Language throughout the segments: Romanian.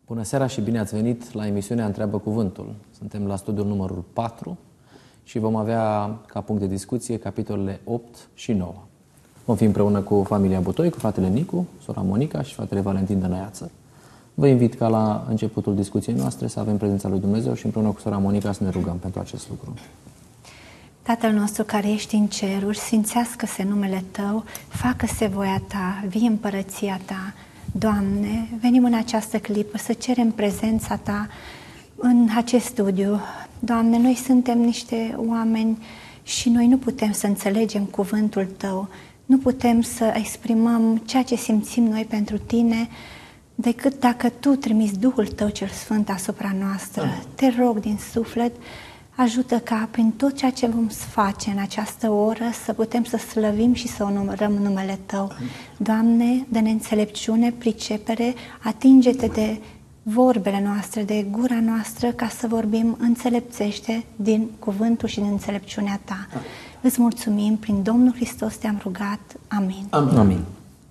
Bună seara și bine ați venit la emisiunea Întreabă Cuvântul. Suntem la studiul numărul 4 și vom avea ca punct de discuție capitolele 8 și 9. Vom fi împreună cu familia Butoi, cu fratele Nicu, sora Monica și fratele Valentin Dănăiață. Vă invit ca la începutul discuției noastre să avem prezența lui Dumnezeu și împreună cu sora Monica să ne rugăm pentru acest lucru. Tatăl nostru care ești în ceruri, sfințească-se numele Tău, facă-se voia Ta, vie împărăția Ta. Doamne, venim în această clipă să cerem prezența Ta în acest studiu. Doamne, noi suntem niște oameni și noi nu putem să înțelegem cuvântul Tău, nu putem să exprimăm ceea ce simțim noi pentru Tine, decât dacă Tu trimiți Duhul Tău cel Sfânt asupra noastră. Te rog din suflet, ajută ca prin tot ceea ce vom face în această oră să putem să slăvim și să onorăm numele Tău. Doamne, dă-ne înțelepciune, pricepere, atinge-te de vorbele noastre, de gura noastră, ca să vorbim înțelepțește din cuvântul și din înțelepciunea Ta. Îți mulțumim, prin Domnul Hristos te-am rugat. Amin. Amin.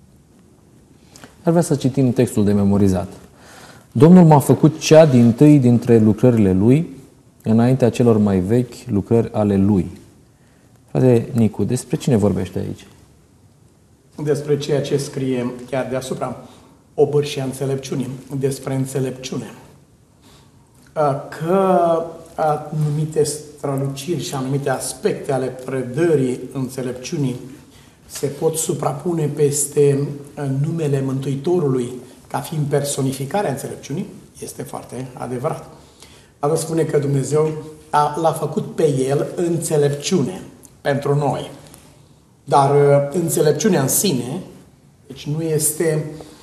Ar vrea să citim textul de memorizat. Domnul m-a făcut cea dintâi dintre lucrările Lui, înaintea celor mai vechi lucrări ale Lui. Frate Nicu, despre cine vorbește aici? Despre ceea ce scrie chiar deasupra obârșia înțelepciunii, despre înțelepciune. Că anumite străluciri și anumite aspecte ale predării înțelepciunii se pot suprapune peste numele Mântuitorului ca fiind personificarea înțelepciunii, este foarte adevărat. Dar spune că Dumnezeu l-a făcut pe El înțelepciune pentru noi. Dar înțelepciunea în sine, deci nu este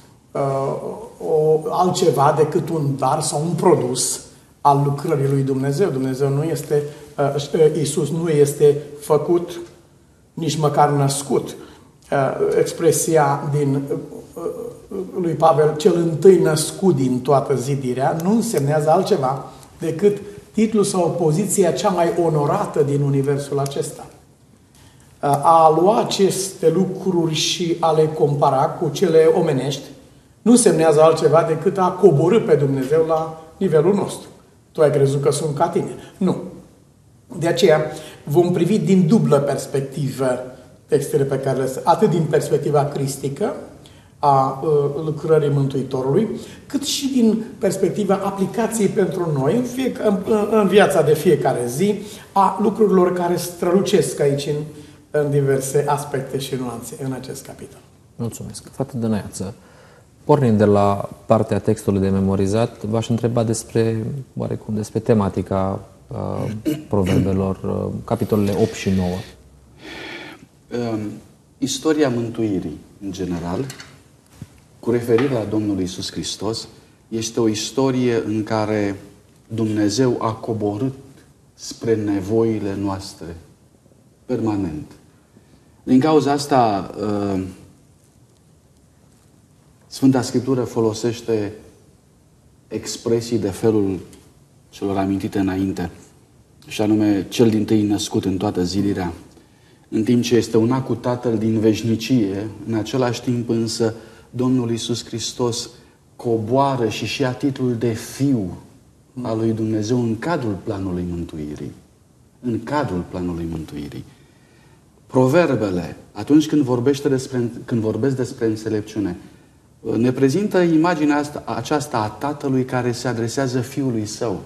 altceva decât un dar sau un produs al lucrării lui Dumnezeu. Dumnezeu nu este, Iisus nu este făcut, nici măcar născut. Expresia din lui Pavel, cel întâi născut din toată zidirea, nu însemnează altceva decât titlul sau poziția cea mai onorată din universul acesta. A lua aceste lucruri și a le compara cu cele omenești nu însemnează altceva decât a coborî pe Dumnezeu la nivelul nostru. Tu ai crezut că sunt ca tine. Nu. De aceea vom privi din dublă perspectivă textele pe care le atât din perspectiva cristică a lucrării Mântuitorului, cât și din perspectiva aplicației pentru noi în viața de fiecare zi a lucrurilor care strălucesc aici în diverse aspecte și nuanțe în acest capitol. Mulțumesc. Fată Dănăiață, pornind de la partea textului de memorizat, v-aș întreba despre tematica proverbelor, capitolele 8 și 9. Istoria mântuirii, în general, cu referire la Domnul Iisus Hristos, este o istorie în care Dumnezeu a coborât spre nevoile noastre, permanent. Din cauza asta, Sfânta Scriptură folosește expresii de felul celor amintite înainte, și anume cel dintâi născut în toată zidirea, în timp ce este una cu Tatăl din veșnicie, în același timp însă Domnul Iisus Hristos coboară și ia titlul de Fiu al lui Dumnezeu în cadrul planului mântuirii. În cadrul planului mântuirii. Proverbele, atunci când vorbesc despre înțelepciune, ne prezintă imaginea aceasta a Tatălui care se adresează Fiului Său.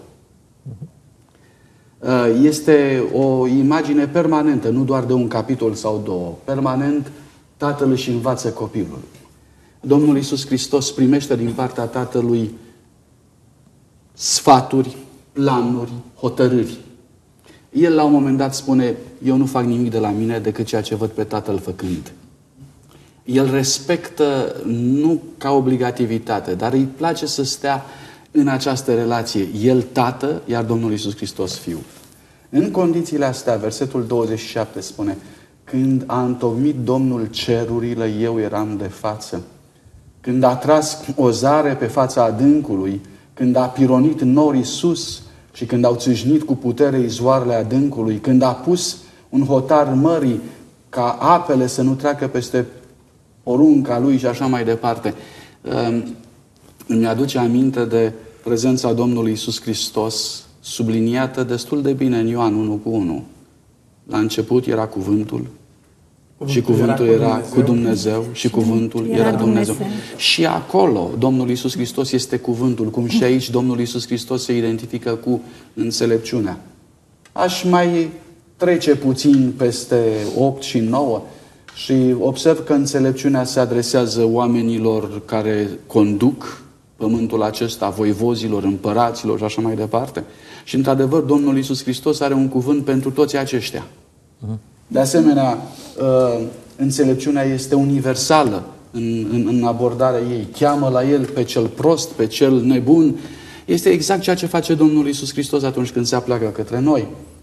Este o imagine permanentă, nu doar de un capitol sau două. Permanent, Tatăl își învață copilul. Domnul Iisus Hristos primește din partea Tatălui sfaturi, planuri, hotărâri. El la un moment dat spune, eu nu fac nimic de la mine decât ceea ce văd pe Tatăl făcând. El respectă, nu ca obligativitate, dar îi place să stea în această relație. El Tată, iar Domnul Iisus Hristos Fiu. În condițiile astea, versetul 27 spune, când a întocmit Domnul cerurile, eu eram de față. Când a tras o zare pe fața adâncului, când a pironit norii sus și când au țâșnit cu putere izvoarele adâncului, când a pus un hotar mării ca apele să nu treacă peste porunca lui și așa mai departe. îmi aduce aminte de prezența Domnului Iisus Hristos, subliniată destul de bine în Ioan 1:1. La început era Cuvântul, și Cuvântul era cu Dumnezeu și Cuvântul era Dumnezeu. Și acolo Domnul Iisus Hristos este Cuvântul, cum și aici Domnul Iisus Hristos se identifică cu înțelepciunea. Aș mai trece puțin peste 8 și 9 și observ că înțelepciunea se adresează oamenilor care conduc pământul acesta, voivozilor, împăraților și așa mai departe. Și într-adevăr Domnul Iisus Hristos are un cuvânt pentru toți aceștia. De asemenea, înțelepciunea este universală în abordarea ei. Cheamă la el pe cel prost, pe cel nebun. Este exact ceea ce face Domnul Iisus Hristos atunci când se apleacă către noi.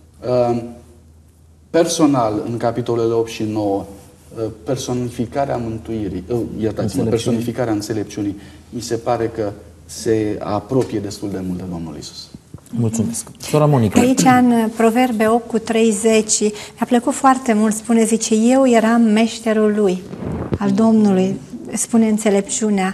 Personal, în capitolele 8 și 9, personificarea mântuirii, personificarea înțelepciunii, mi se pare că se apropie destul de mult de Domnul Iisus. Mulțumesc. Sora Monica. Aici, în Proverbe 8:30, mi-a plăcut foarte mult, spune, zice, eu eram meșterul lui, al Domnului, spune înțelepciunea,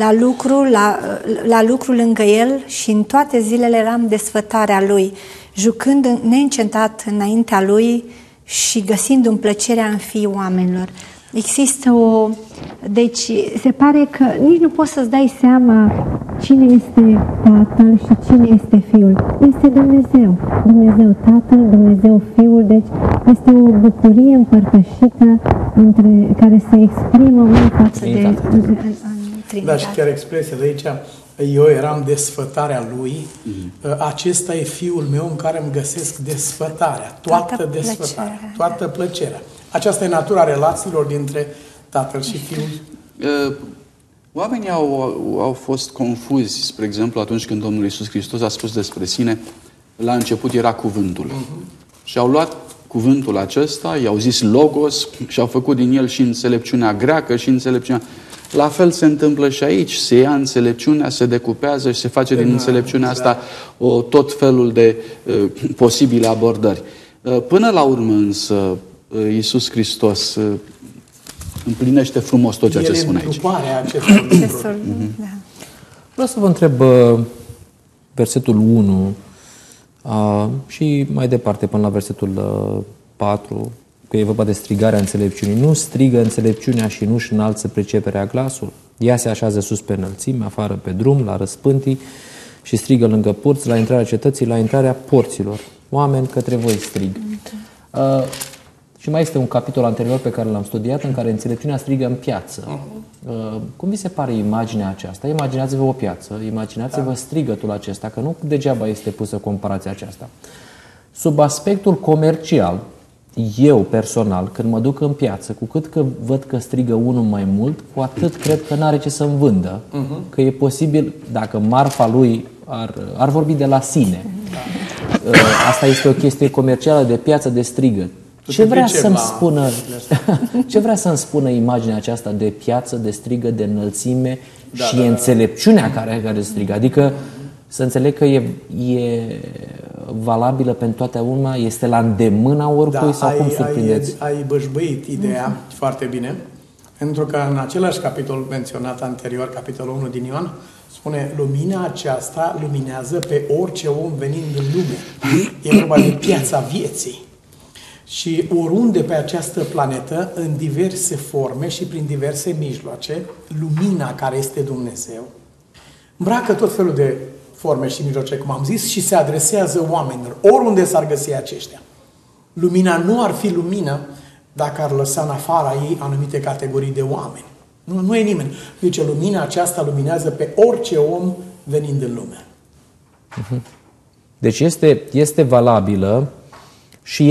la lucru lângă el și în toate zilele eram desfătarea lui, jucând neîncetat înaintea lui și găsindu-mi plăcerea în fiii oamenilor. Există o... Deci, se pare că nici nu poți să-ți dai seama cine este Tatăl și cine este Fiul. Este Dumnezeu. Dumnezeu Tatăl, Dumnezeu Fiul. Deci, este o bucurie împărtășită care se exprimă unul față de Trinitate. Da, și chiar expresia de aici, eu eram desfătarea lui, acesta e Fiul meu în care îmi găsesc desfătarea, toată desfătarea, toată plăcerea. Aceasta e natura relațiilor dintre Tatăl și Fiul. Oamenii au fost confuzi, spre exemplu, atunci când Domnul Iisus Hristos a spus despre sine, la început era Cuvântul. Și au luat cuvântul acesta, i-au zis Logos și au făcut din el și înțelepciunea greacă și înțelepciunea... La fel se întâmplă și aici. Se ia înțelepciunea, se decupează și se face din înțelepciunea asta tot felul de posibile abordări. Până la urmă însă, Iisus Hristos împlinește frumos tot ceea ce spune aici. Vreau să vă întreb versetul 1 și mai departe până la versetul 4, că e vorba de strigarea înțelepciunii. Nu strigă înțelepciunea și nu-și înalță priceperea glasul. Ea se așează sus pe înălțime, afară pe drum, la răspântii și strigă lângă porți, la intrarea cetății, la intrarea porților. Oameni, către voi strig. Și mai este un capitol anterior pe care l-am studiat, în care înțelepciunea strigă în piață. Cum vi se pare imaginea aceasta? Imaginați-vă o piață, imaginați-vă strigătul acesta, că nu degeaba este pusă comparația aceasta. Sub aspectul comercial, eu personal, când mă duc în piață, cu cât că văd că strigă unul mai mult, cu atât cred că n-are ce să-mi vândă. Că e posibil, dacă marfa lui ar vorbi de la sine. Asta este o chestie comercială, de piață, de strigăt. Ce vrea să-mi spună imaginea aceasta de piață, de strigă, de înălțime și înțelepciunea care strigă? Adică să înțeleg că e valabilă pentru toată lumea, este la îndemâna oricui sau cum surprindeți? Ai bășbăit ideea foarte bine, pentru că în același capitol menționat anterior, capitolul 1 din Ioan, spune, lumina aceasta luminează pe orice om venind în lume. E vorba de piața vieții. Și oriunde pe această planetă, în diverse forme și prin diverse mijloace, lumina care este Dumnezeu îmbracă tot felul de forme și mijloace, cum am zis, și se adresează oamenilor, oriunde s-ar găsi aceștia. Lumina nu ar fi lumină dacă ar lăsa în afara ei anumite categorii de oameni. Nu e nimeni. Deci lumina aceasta luminează pe orice om venind în lume. Deci este valabilă și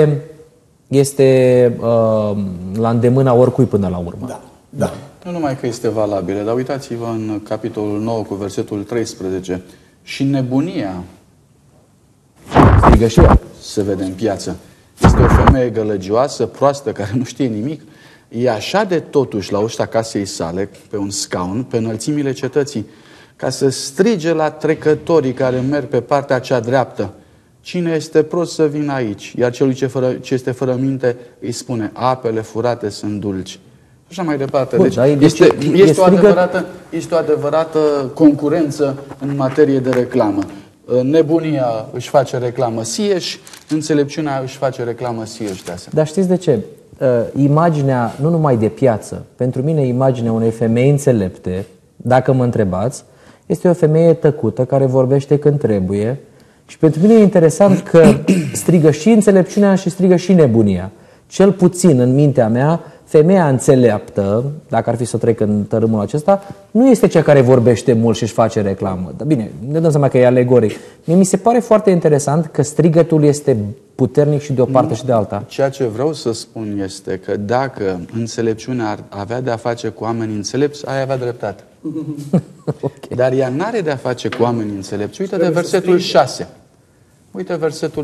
este la îndemâna oricui până la urmă. Da. Nu numai că este valabilă, dar uitați-vă în capitolul 9 cu versetul 13. Și nebunia strigă și ea. Se vede în piață. Este o femeie gălăgioasă, proastă, care nu știe nimic. E așa de totuși la ușa casei sale, pe un scaun, pe înălțimile cetății, ca să strige la trecătorii care merg pe partea cea dreaptă. Cine este prost să vină aici? Iar celui ce este fără minte îi spune, apele furate sunt dulci. Așa mai departe. Bun, deci este o adevărată concurență în materie de reclamă. Nebunia își face reclamă sieși, înțelepciunea își face reclamă sieși de asemenea. Dar știți de ce? Imaginea, nu numai de piață, pentru mine imaginea unei femei înțelepte, dacă mă întrebați, este o femeie tăcută care vorbește când trebuie. Și pentru mine e interesant că strigă și înțelepciunea și strigă și nebunia. Cel puțin în mintea mea, femeia înțeleaptă, dacă ar fi să trec în tărâmul acesta, nu este cea care vorbește mult și își face reclamă. Dar bine, ne dăm seama că e alegoric. Mie mi se pare foarte interesant că strigătul este puternic și de o parte și de alta. Ceea ce vreau să spun este că dacă înțelepciunea ar avea de a face cu oameni înțelepți, ai avea dreptate. Okay. Dar ea n-are de a face cu oameni înțelepți. Uite de versetul 6. Uite versetul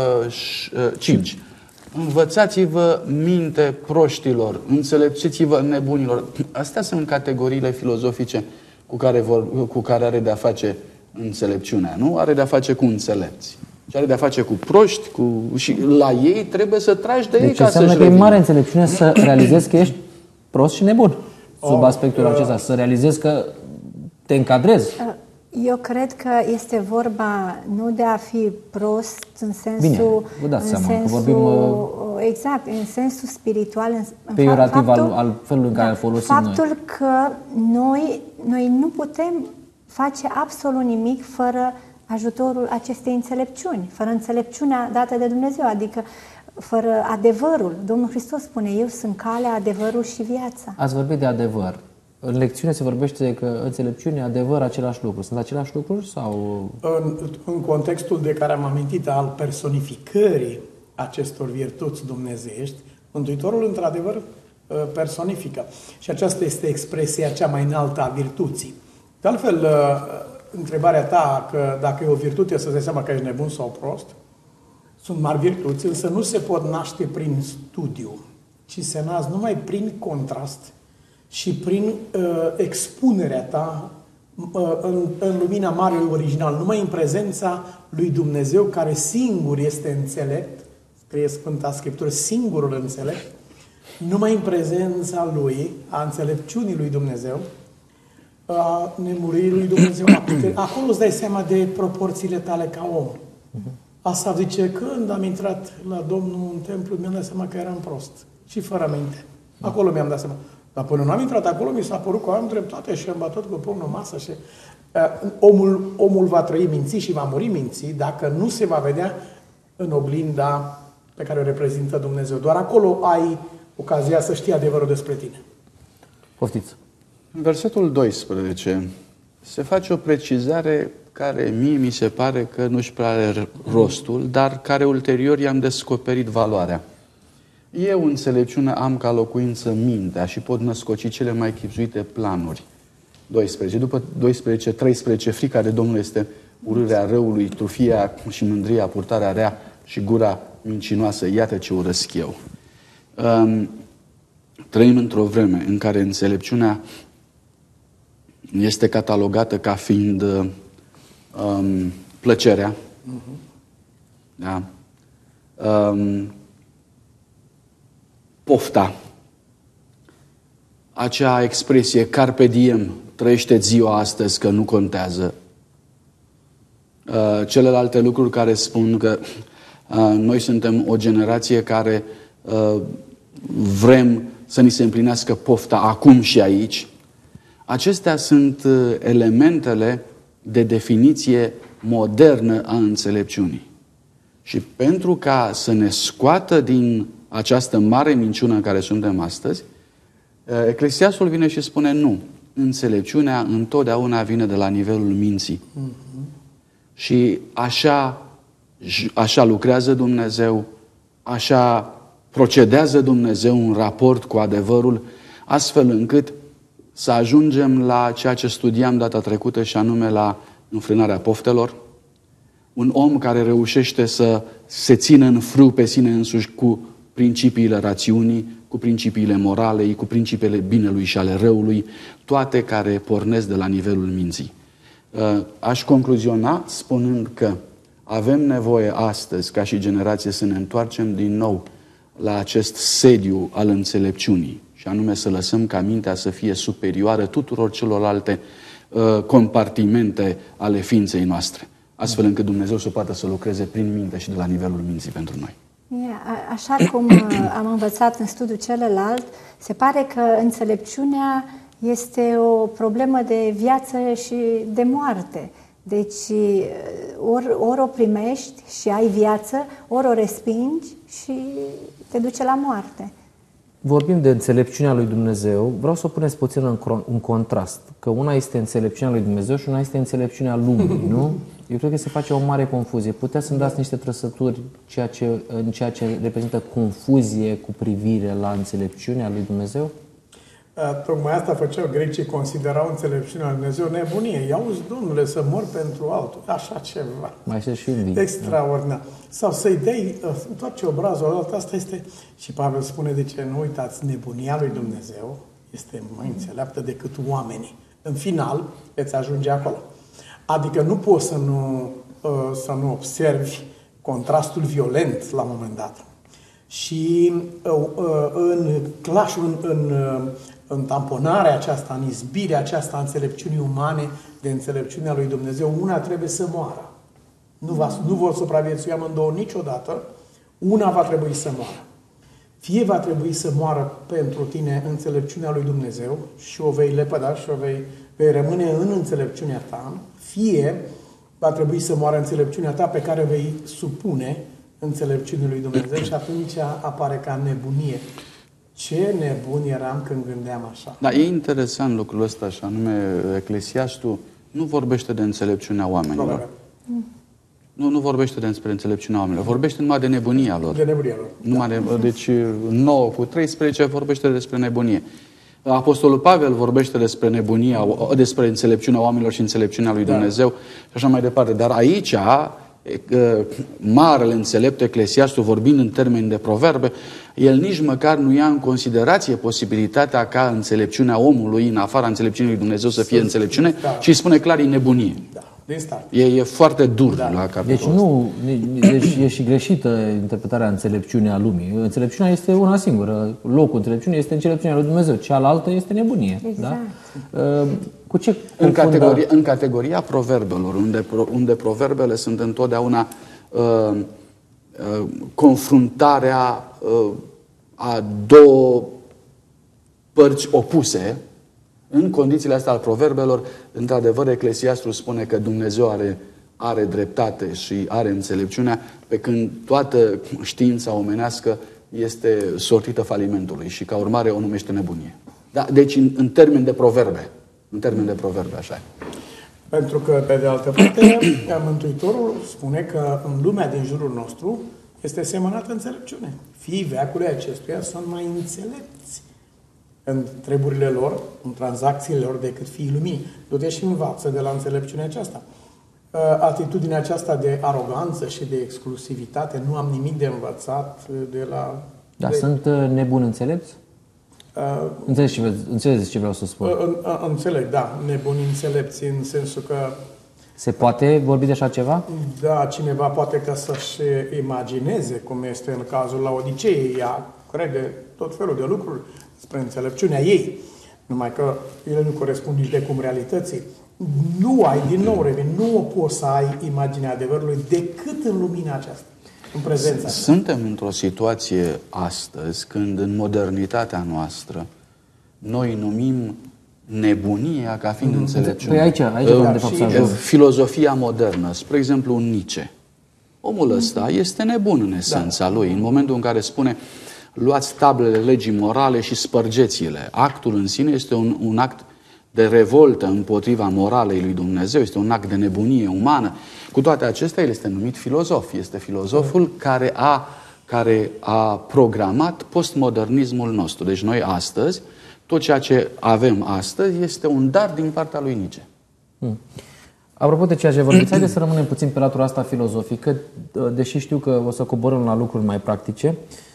5. Învățați-vă minte proștilor, înțelepțiți-vă nebunilor. Astea sunt categoriile filozofice cu care are de a face înțelepciunea. Nu are de a face cu înțelepți. Și are de a face cu proști, și la ei trebuie să tragi de ei ca să-și înseamnă că e mare înțelepciune să realizezi că ești prost și nebun. Sub aspectul acesta. Să realizezi că te încadrezi. Eu cred că este vorba nu de a fi prost în sensul... Bine, vă dați seama că vorbim... Exact, în sensul spiritual. Peiorativ al felului în care îl folosim noi. Faptul că noi nu putem face absolut nimic fără ajutorul acestei înțelepciuni, fără înțelepciunea dată de Dumnezeu, adică fără adevărul. Domnul Hristos spune, eu sunt calea, adevărul și viața. Ați vorbit de adevăr. În lecțiune se vorbește că înțelepciune, adevăr, același lucru. Sunt același lucruri sau... În contextul de care am amintit al personificării acestor virtuți dumnezeiești, Mântuitorul într-adevăr personifică. Și aceasta este expresia cea mai înaltă a virtuții. De altfel, întrebarea ta că dacă e o virtute să-ți dai seama că ești nebun sau prost, sunt mari virtuți, însă nu se pot naște prin studiu, ci se nasc numai prin contrast și prin expunerea ta în lumina Marelui Original, numai în prezența lui Dumnezeu, care singur este înțelept, scrie Sfânta Scriptură, singurul înțelept, numai în prezența lui, a înțelepciunii lui Dumnezeu, a nemuririi lui Dumnezeu, acolo îți dai seama de proporțiile tale ca om. Asta zice, când am intrat la Domnul în templu, mi-am dat seama că eram prost și fără minte. Acolo mi-am dat seama. Dar până n-am intrat acolo, mi s-a părut că am dreptate și am bătut cu pumnul în masă. Și, omul va trăi minții și va muri minții dacă nu se va vedea în oglinda pe care o reprezintă Dumnezeu. Doar acolo ai ocazia să știi adevărul despre tine. Poftiți. În versetul 12 se face o precizare care mie mi se pare că nu-și prea are rostul, dar care ulterior i-am descoperit valoarea. Eu, înțelepciune, am ca locuință mintea și pot născoci cele mai chibzuite planuri. 12. După 12, 13, frica de Domnul este urârea răului, trufia și mândria, purtarea rea și gura mincinoasă. Iată ce urăsc eu. Trăim într-o vreme în care înțelepciunea este catalogată ca fiind plăcerea, da? Pofta, acea expresie carpe diem, trăiește ziua astăzi că nu contează. Celelalte lucruri care spun că noi suntem o generație care vrem să ni se împlinească pofta acum și aici. Acestea sunt elementele de definiție modernă a înțelepciunii. Și pentru ca să ne scoată din această mare minciună în care suntem astăzi, Eclesiastul vine și spune nu. Înțelepciunea întotdeauna vine de la nivelul minții. Și așa lucrează Dumnezeu, așa procedează Dumnezeu în raport cu adevărul, astfel încât să ajungem la ceea ce studiam data trecută și anume la înfrânarea poftelor. Un om care reușește să se țină în frâu pe sine însuși cu principiile rațiunii, cu principiile moralei, cu principiile binelui și ale răului, toate care pornesc de la nivelul minții. Aș concluziona spunând că avem nevoie astăzi, ca și generație, să ne întoarcem din nou la acest sediu al înțelepciunii. și anume să lăsăm ca mintea să fie superioară tuturor celorlalte compartimente ale ființei noastre, astfel încât Dumnezeu să poată să lucreze prin minte și de la nivelul minții pentru noi. Așa cum am învățat în studiul celălalt, se pare că înțelepciunea este o problemă de viață și de moarte. Deci ori o primești și ai viață, ori o respingi și te duce la moarte. Vorbim de înțelepciunea lui Dumnezeu, vreau să o puneți puțin în contrast, că una este înțelepciunea lui Dumnezeu și una este înțelepciunea lumii, nu? Eu cred că se face o mare confuzie. Puteți să-mi dați niște trăsături în ceea ce reprezintă confuzie cu privire la înțelepciunea lui Dumnezeu? Tocmai asta făceau grecii, considerau înțelepciunea lui Dumnezeu nebunie. I-auzi, Domnule, să mor pentru altul. Așa ceva. Mai este și învii. Extraordinar. Sau să-i dai, întoarce obrazul ăla, asta este, și Pavel spune, de ce nu uitați, nebunia lui Dumnezeu este mai înțeleaptă decât oamenii. În final, veți ajunge acolo. Adică nu poți să nu observi contrastul violent la un moment dat. Și în clashul, în tamponarea aceasta, în izbirea aceasta a înțelepciunii umane de înțelepciunea lui Dumnezeu, una trebuie să moară. Nu vor supraviețui amândouă niciodată, una va trebui să moară. Fie va trebui să moară pentru tine înțelepciunea lui Dumnezeu și o vei lepăda și vei rămâne în înțelepciunea ta, fie va trebui să moară înțelepciunea ta pe care vei supune înțelepciunii lui Dumnezeu și atunci apare ca nebunie. Ce nebun eram când gândeam așa. Da, e interesant lucrul ăsta, și anume Eclesiastul nu vorbește de înțelepciunea oamenilor. Nu vorbește despre înțelepciunea oamenilor, vorbește numai de nebunia lor. De nebunia lor. Deci 9:13 vorbește despre nebunie. Apostolul Pavel vorbește despre înțelepciunea oamenilor și înțelepciunea lui Dumnezeu și așa mai departe. Dar aici, marele înțelept Eclesiastul, vorbind în termeni de proverbe, el nici măcar nu ia în considerație posibilitatea ca înțelepciunea omului, în afara înțelepciunii lui Dumnezeu, să fie înțelepciune, și spune clar, e nebunie. E foarte dur la capitolul ăsta. Deci e și greșită interpretarea înțelepciunii a lumii. Înțelepciunea este una singură. Locul înțelepciunii este înțelepciunea lui Dumnezeu. Cealaltă este nebunie. Exact. Da? Cu ce în categoria proverbelor, unde proverbele sunt întotdeauna confruntarea a două părți opuse, în condițiile astea al proverbelor, într-adevăr, Eclesiastul spune că Dumnezeu are dreptate și are înțelepciunea, pe când toată știința omenească este sortită falimentului și ca urmare o numește nebunie. Da? Deci în termeni de proverbe. În termeni de proverbe, așa e. Pentru că, pe de altă parte, Mântuitorul spune că în lumea din jurul nostru este semănată înțelepciune. Fiii veacului acestuia sunt mai înțelepți în treburile lor, în tranzacțiile lor, decât fiii luminii. Du-te și învață de la înțelepciunea aceasta. Atitudinea aceasta de aroganță și de exclusivitate, nu am nimic de învățat de la... Da, sunt nebuni înțelepți? Înțelegeți ce vreau să spun? Înțeleg, da. Nebuni înțelepți în sensul că... Se poate vorbi de așa ceva? Da, cineva poate ca să-și imagineze, cum este în cazul Laodiceei. Ea crede tot felul de lucruri spre înțelepciunea ei. Numai că ele nu corespund nici de cum realității. Nu ai, din nou revin, nu poți să ai imaginea adevărului decât în lumina aceasta, în prezența. Suntem într-o situație astăzi când în modernitatea noastră noi numim nebunia ca fiind înțelepciune. Păi aici de fapt să ajung. Filozofia modernă, spre exemplu un Nietzsche. Omul ăsta este nebun în esența lui, în momentul în care spune: luați tablele legii morale și spărgeți-le. Actul în sine este un act de revoltă împotriva moralei lui Dumnezeu, este un act de nebunie umană. Cu toate acestea, el este numit filozof. Este filozoful care a programat postmodernismul nostru. Deci noi astăzi, tot ceea ce avem astăzi este un dar din partea lui Nietzsche. Apropo de ceea ce vorbiți, haideți să rămânem puțin pe latura asta filozofică, deși știu că o să coborâm la lucruri mai practice.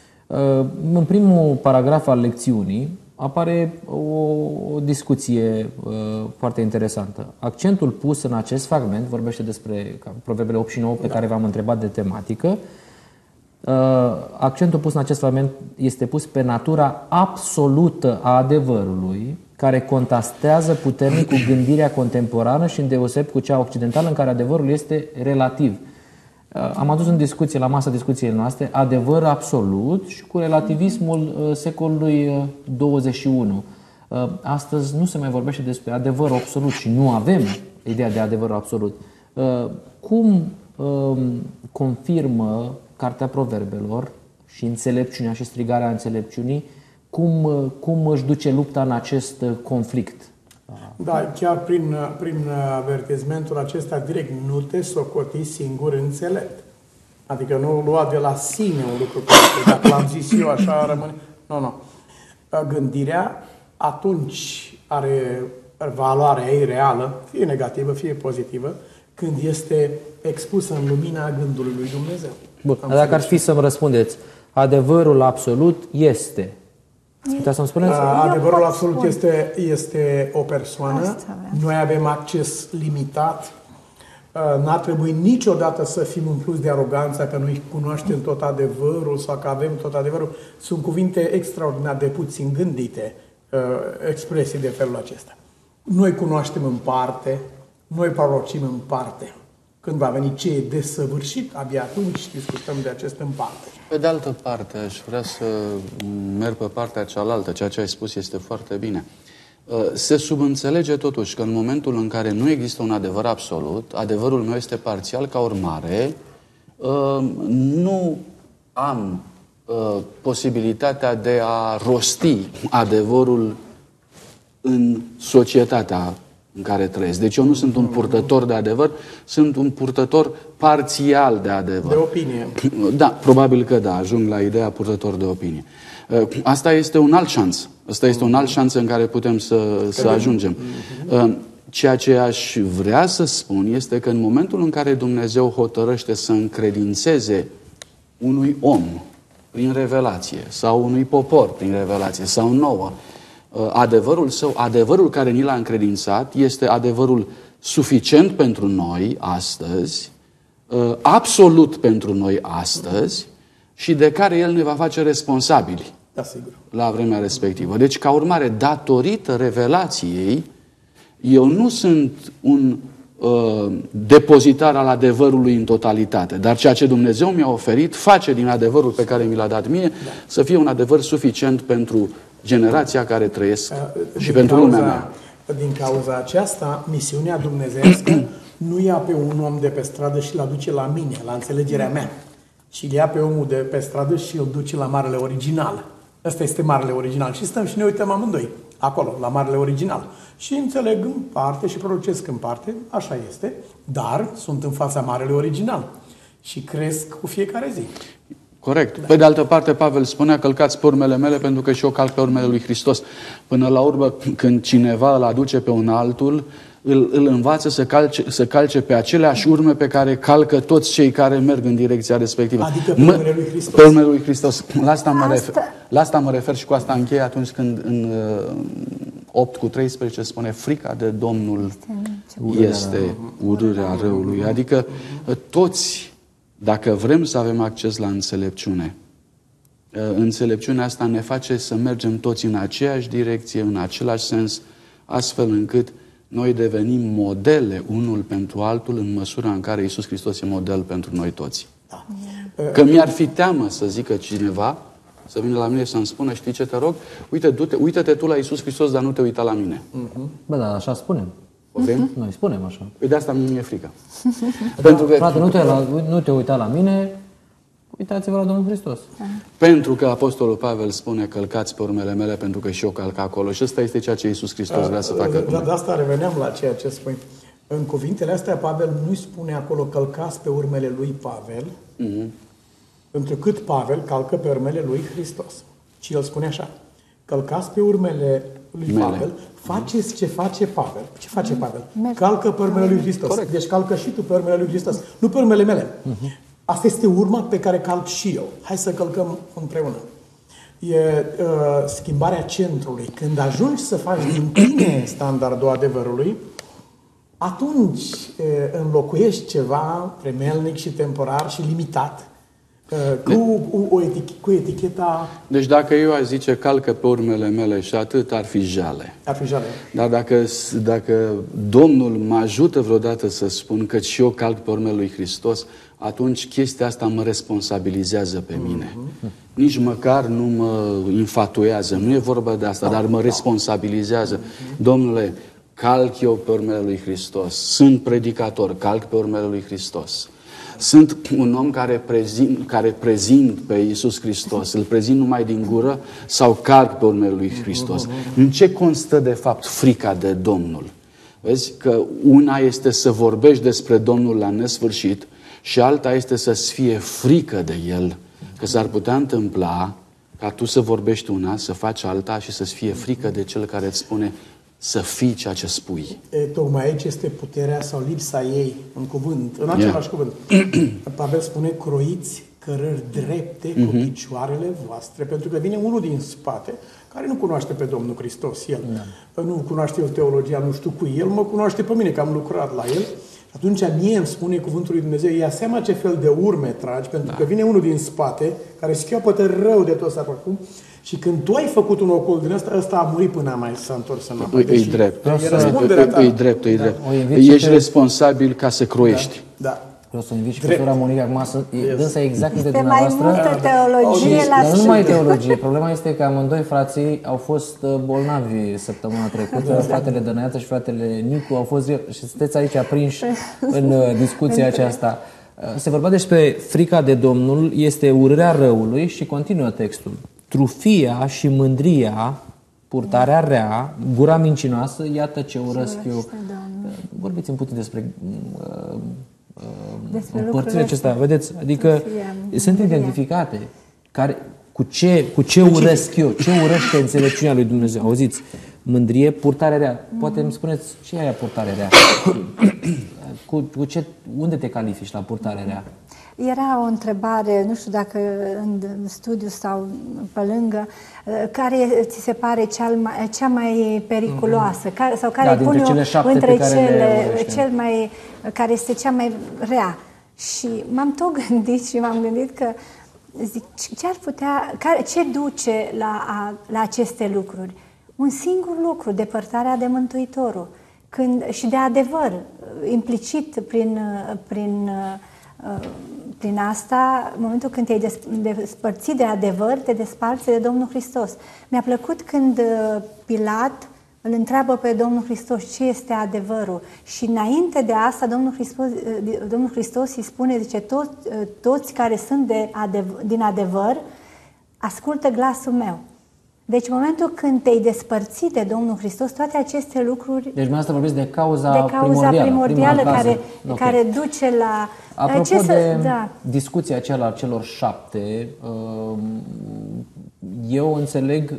În primul paragraf al lecțiunii apare o discuție foarte interesantă. Accentul pus în acest fragment vorbește despre Proverbele 8 și 9 pe care v-am întrebat de tematică. Accentul pus în acest fragment este pus pe natura absolută a adevărului, care contrastează puternic cu gândirea contemporană și îndeosebi cu cea occidentală, în care adevărul este relativ. Am adus în discuție, la masa discuției noastre, adevăr absolut și cu relativismul secolului 21. Astăzi nu se mai vorbește despre adevăr absolut și nu avem ideea de adevăr absolut. Cum confirmă Cartea Proverbelor și înțelepciunea și strigarea înțelepciunii, cum își duce lupta în acest conflict? Da, chiar prin avertizmentul acesta direct, nu te socoti singur înțelept. Adică nu lua de la sine un lucru, dacă l-am zis eu așa rămâne. Nu. Gândirea atunci are valoarea ei reală, fie negativă, fie pozitivă, când este expusă în lumina gândului lui Dumnezeu. Bun, dacă ar fi să-mi răspundeți, adevărul absolut este... Puteți să-mi spuneți? Adevărul absolut este o persoană. Noi avem acces limitat. N-ar trebui niciodată să fim umpluți de aroganță că noi cunoaștem tot adevărul sau că avem tot adevărul. Sunt cuvinte extraordinar de puțin gândite, expresii de felul acesta. Noi cunoaștem în parte, noi prorocim în parte. Când va veni ce e desăvârșit, abia atunci discutăm de acest în parte. Pe de altă parte, aș vrea să merg pe partea cealaltă. Ceea ce ai spus este foarte bine. Se subînțelege totuși că în momentul în care nu există un adevăr absolut, adevărul meu este parțial, ca urmare, nu am posibilitatea de a rosti adevărul în societatea în care trăiesc. Deci eu nu sunt un purtător de adevăr, sunt un purtător parțial de adevăr. De opinie. Da, probabil că da, ajung la ideea purtător de opinie. Asta este un alt șanț. Asta este un alt șanț în care putem să ajungem. Ceea ce aș vrea să spun este că în momentul în care Dumnezeu hotărăște să încredințeze unui om prin revelație sau unui popor prin revelație sau nouă, adevărul său, adevărul care ni l-a încredințat este adevărul suficient pentru noi astăzi, absolut pentru noi astăzi și de care El ne va face responsabili la vremea respectivă. Deci, ca urmare, datorită revelației, eu nu sunt un depozitar al adevărului în totalitate, dar ceea ce Dumnezeu mi-a oferit face din adevărul pe care mi l-a dat mie să fie un adevăr suficient pentru generația care trăiesc și pentru lumea mea. Din cauza aceasta, misiunea dumnezeiască nu ia pe un om de pe stradă și îl aduce la mine, la înțelegerea mea, ci îl ia pe omul de pe stradă și îl duce la marele original. Ăsta este marele original. Și stăm și ne uităm amândoi acolo, la marele original. Și înțeleg în parte și prorocesc în parte, așa este, dar sunt în fața marele original și cresc cu fiecare zi. Corect. Da. Pe de altă parte, Pavel spunea, călcați pe urmele mele pentru că și eu calc pe urmele lui Hristos. Până la urmă, când cineva îl aduce pe un altul, îl învață să calce pe aceleași urme pe care calcă toți cei care merg în direcția respectivă. Adică pe urmele lui Hristos. Pe urmele lui Hristos. La asta mă refer și cu asta închei atunci când în 8:13 spune frica de Domnul este urârea răului. Adică toți, dacă vrem să avem acces la înțelepciune, înțelepciunea asta ne face să mergem toți în aceeași direcție, în același sens, astfel încât noi devenim modele unul pentru altul în măsura în care Iisus Hristos e model pentru noi toți. Da. Că mi-ar fi teamă să zică cineva, să vină la mine să îmi spună, știi ce te rog? Uită-te tu la Iisus Hristos, dar nu te uita la mine. Bă, da, așa spunem. Vrem? Noi spunem așa. Păi de asta mi-e frică. Pentru că, frate, nu te uita la mine, uitați-vă la Domnul Hristos. Pentru că Apostolul Pavel spune, călcați pe urmele mele, pentru că și eu calc acolo. Și ăsta este ceea ce Iisus Hristos vrea să facă. De asta reveneam la ceea ce spui. În cuvintele astea, Pavel nu spune acolo, călcați pe urmele lui Pavel, întrucât Pavel calcă pe urmele lui Hristos. Și el spune așa, călcați pe urmele lui Pavel, faceți ce face Pavel. Ce face Pavel? Calcă pe urmele lui Hristos. Corect. Deci calcă și tu pe urmele lui Hristos, nu pe urmele mele. Asta este urma pe care calc și eu. Hai să călcăm împreună. E schimbarea centrului. Când ajungi să faci din tine standardul adevărului, atunci înlocuiești ceva premelnic și temporar și limitat Cu eticheta... Deci dacă eu aș zice calcă pe urmele mele și atât, ar fi jale. Ar fi jale. Dar dacă Domnul mă ajută vreodată să spun că și eu calc pe urmele lui Hristos, atunci chestia asta mă responsabilizează pe mine. Nici măcar nu mă infatuează, nu e vorba de asta, dar mă responsabilizează. Domnule, calc eu pe urmele lui Hristos. Sunt predicator, calc pe urmele lui Hristos. Sunt un om care prezint pe Iisus Hristos. Îl prezint numai din gură sau calc pe urmele lui Hristos. În ce constă de fapt frica de Domnul? Vezi că una este să vorbești despre Domnul la nesfârșit și alta este să-ți fie frică de El. Că s-ar putea întâmpla ca tu să vorbești una, să faci alta și să-ți fie frică de Cel care îți spune să fii ceea ce spui. Tocmai aici este puterea sau lipsa ei în cuvânt, în același cuvânt. Pavel spune, croiți cărări drepte cu picioarele voastre, pentru că vine unul din spate care nu cunoaște pe Domnul Hristos, el. Nu cunoaște el teologia, nu știu cu el, mă cunoaște pe mine, că am lucrat la el. Atunci mie îmi spune cuvântul lui Dumnezeu, ia seama ce fel de urme tragi, pentru că vine unul din spate, care schiopătă rău de tot acum, și când tu ai făcut un ocol din ăsta a murit până a mai s-a întors înapoi. E drept. E drept. Ești responsabil ca să croiești. Da. Vreau să invit și pe sora Monica acum să dânsa exact de Este dumneavoastră. mai multă teologie la Dar nu numai teologie. Problema este că amândoi frații au fost bolnavi săptămâna trecută. Fratele Dănăiață și fratele Nicu au fost și sunteți aici aprinși în discuția aceasta. Se vorbea despre frica de Domnul, este urârea răului și continuă textul. Trufia și mândria, purtarea rea, gura mincinoasă, iată ce urăsc eu. Vorbiți-mi puțin despre împărțirea acestea, vedeți? Adică sunt identificate cu ce urăsc eu, ce urăște înțelepciunea lui Dumnezeu. Auziți? Mândrie, purtarea rea. Poate îmi spuneți ce e aia purtare rea? Unde te califici la purtare rea? Era o întrebare, nu știu dacă în studiu sau pe lângă, care ți se pare cea mai periculoasă? Sau care îi pune între cel mai, care este cea mai rea? Și m-am tot gândit și m-am gândit că zic, ce ar putea, ce duce la aceste lucruri? Un singur lucru, depărtarea de Mântuitorul. Și de adevăr, implicit prin asta, în momentul când te-ai despărțit de adevăr, te desparți de Domnul Hristos. Mi-a plăcut când Pilat îl întreabă pe Domnul Hristos ce este adevărul. Și înainte de asta, Domnul Hristos îi spune, zice, toți care sunt din adevăr, ascultă glasul meu. Deci în momentul când te-ai despărțit de Domnul Hristos, toate aceste lucruri... Deci dumneavoastră vorbiți de cauza primordială care duce la... Apropo de discuția aceea celor 7, eu înțeleg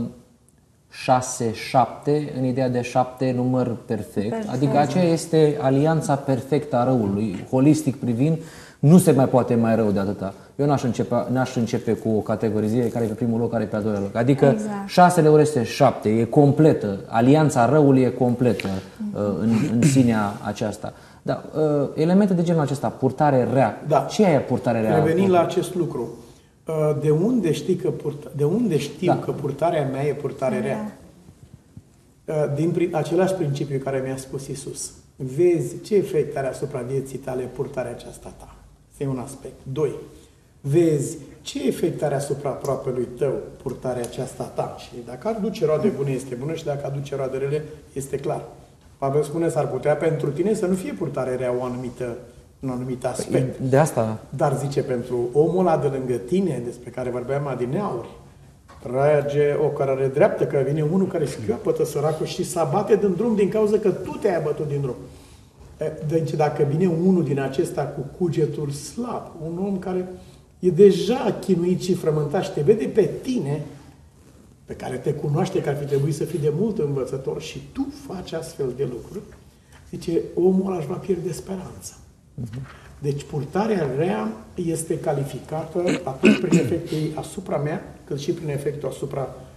6-7 în ideea de 7 număr perfect. Adică aceea este alianța perfectă a răului, holistic privind. Nu se mai poate mai rău de atâta. Eu n-aș începe cu o categorizare care e pe primul loc, care e pe al doilea loc. Adică 6 ori este 7, e completă. Alianța răului e completă în sinea aceasta. Da, elemente de genul acesta, purtare rea. Da. Ce e purtare rea? Revenind la acest lucru, de unde știu că purtarea mea e purtare rea? Din același principiu care mi-a spus Iisus. Vezi ce efect are asupra vieții tale purtarea aceasta ta. Este un aspect. 2. Vezi ce efect are asupra aproapelui tău purtarea aceasta ta. Și dacă aduce roade bune, este bună, și dacă aduce roade rele, este clar. Pavel spune, s-ar putea pentru tine să nu fie purtare rea un anumit aspect. De asta. Dar zice, pentru omul ăla de lângă tine, despre care vorbeam adineauri, trage o cărare dreaptă, că vine unul care schiopătă săracul și se abate din drum din cauza că tu te-ai abătut din drum. Deci dacă vine unul din acesta cu cugetul slab, un om care e deja chinuit și frământat și te vede pe tine, pe care te cunoaște că ar fi trebuit să fii de mult învățător și tu faci astfel de lucruri, zice, omul ăla își va pierde speranța. Deci purtarea rea este calificată atât prin efectul ei asupra mea, cât și prin efectul asupra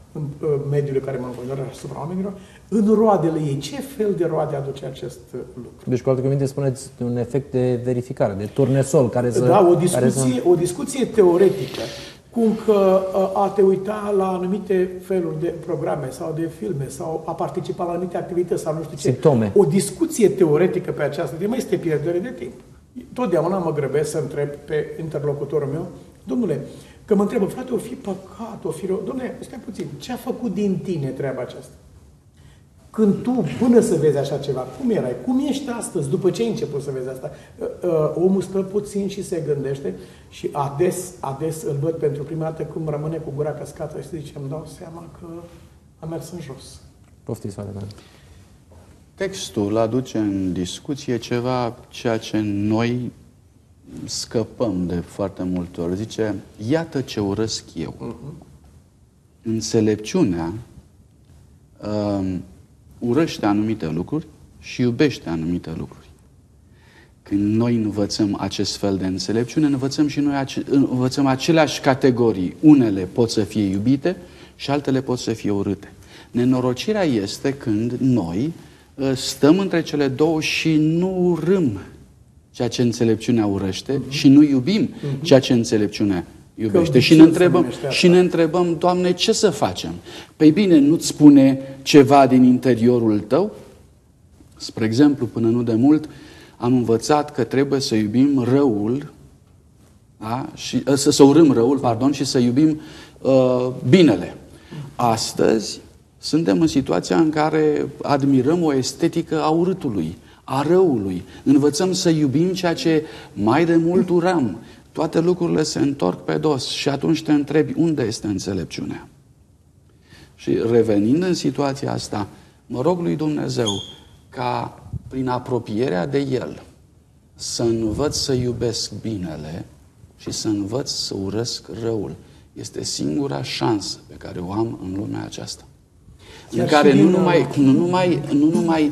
în mediul care mă înconjoară, asupra oamenilor, în roadele ei. Ce fel de roade aduce acest lucru? Deci, cu alte cuvinte, spuneți un efect de verificare, de turnesol, care să... Da, o discuție teoretică, cum că a te uita la anumite feluri de programe sau de filme sau a participa la anumite activități sau nu știu ce. Simptome. O discuție teoretică pe această temă este pierdere de timp. Totdeauna mă grăbesc să întreb pe interlocutorul meu, domnule, că mă întrebă, frate, o fi păcat, o fi rău. Dom'le, stai puțin, ce a făcut din tine treaba aceasta? Când tu, până să vezi așa ceva, cum erai? Cum ești astăzi, după ce ai început să vezi asta? Omul stă puțin și se gândește și ades îl văd pentru prima dată cum rămâne cu gura căscată și zice, îmi dau seama că am mers în jos. Poftiți, frate. Textul aduce în discuție ceea ce noi scăpăm de foarte multe ori. Zice, iată ce urăsc eu. Înțelepciunea urăște anumite lucruri și iubește anumite lucruri. Când noi învățăm acest fel de înțelepciune, învățăm și noi învățăm aceleași categorii. Unele pot să fie iubite și altele pot să fie urâte. Nenorocirea este când noi stăm între cele două și nu urâm ceea ce înțelepciunea urăște și nu iubim ceea ce înțelepciunea iubește. Și ne întrebăm, Doamne, ce să facem? Păi bine, nu-ți spune ceva din interiorul tău? Spre exemplu, până nu de mult, am învățat că trebuie să iubim răul, da? Și, să urâm răul, și să iubim binele. Astăzi suntem în situația în care admirăm o estetică a urâtului, a răului. Învățăm să iubim ceea ce mai de mult uram. Toate lucrurile se întorc pe dos și atunci te întrebi unde este înțelepciunea. Și revenind în situația asta, mă rog lui Dumnezeu ca prin apropierea de El să învăț să iubesc binele și să învăț să urăsc răul. Este singura șansă pe care o am în lumea aceasta. În care nu numai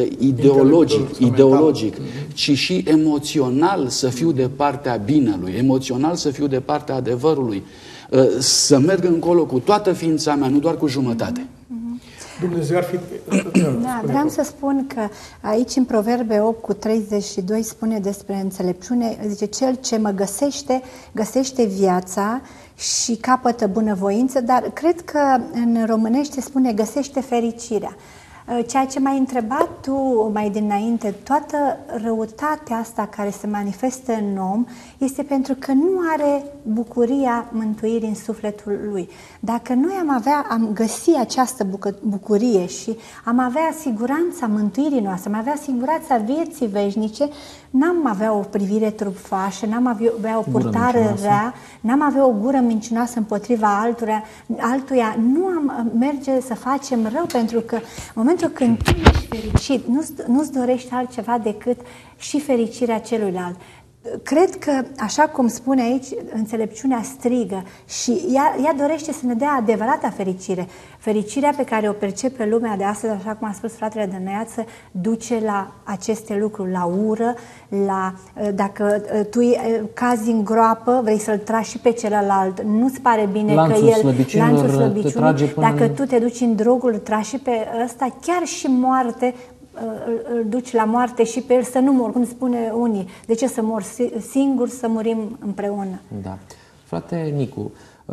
ideologic, ci și emoțional să fiu de partea binelui, emoțional să fiu de partea adevărului, să merg încolo cu toată ființa mea, nu doar cu jumătate. Dumnezeu ar fi... Da, vreau să spun că aici în Proverbe 8:32 spune despre înțelepciune, zice, cel ce mă găsește viața și capătă bunăvoință, dar cred că în românește spune găsește fericirea. Ceea ce m-ai întrebat tu mai dinainte, toată răutatea asta care se manifestă în om este pentru că nu are bucuria mântuirii în sufletul lui. Dacă noi am găsi această bucurie și am avea siguranța mântuirii noastre, am avea siguranța vieții veșnice, n-am avea o privire trupfașă, n-am avea o purtare rea, n-am avea o gură mincinoasă împotriva altuia, nu am merge să facem rău, pentru că în momentul când tu ești fericit, nu-ți dorești altceva decât și fericirea celuilalt. Cred că, așa cum spune aici, înțelepciunea strigă și ea dorește să ne dea adevărata fericire. Fericirea pe care o percepe lumea de astăzi, așa cum a spus fratele Dănăiață, duce la aceste lucruri, la ură, dacă tu cazi în groapă, vrei să-l tragi și pe celălalt, nu-ți pare bine lanțul că lanțul slăbiciunii, dacă în... tu te duci în drogul, îl tragi și pe ăsta, chiar și moarte, îl duci la moarte și pe el să nu mor, cum spune unii. De ce să mor singur, să murim împreună? Da. Frate Nicu,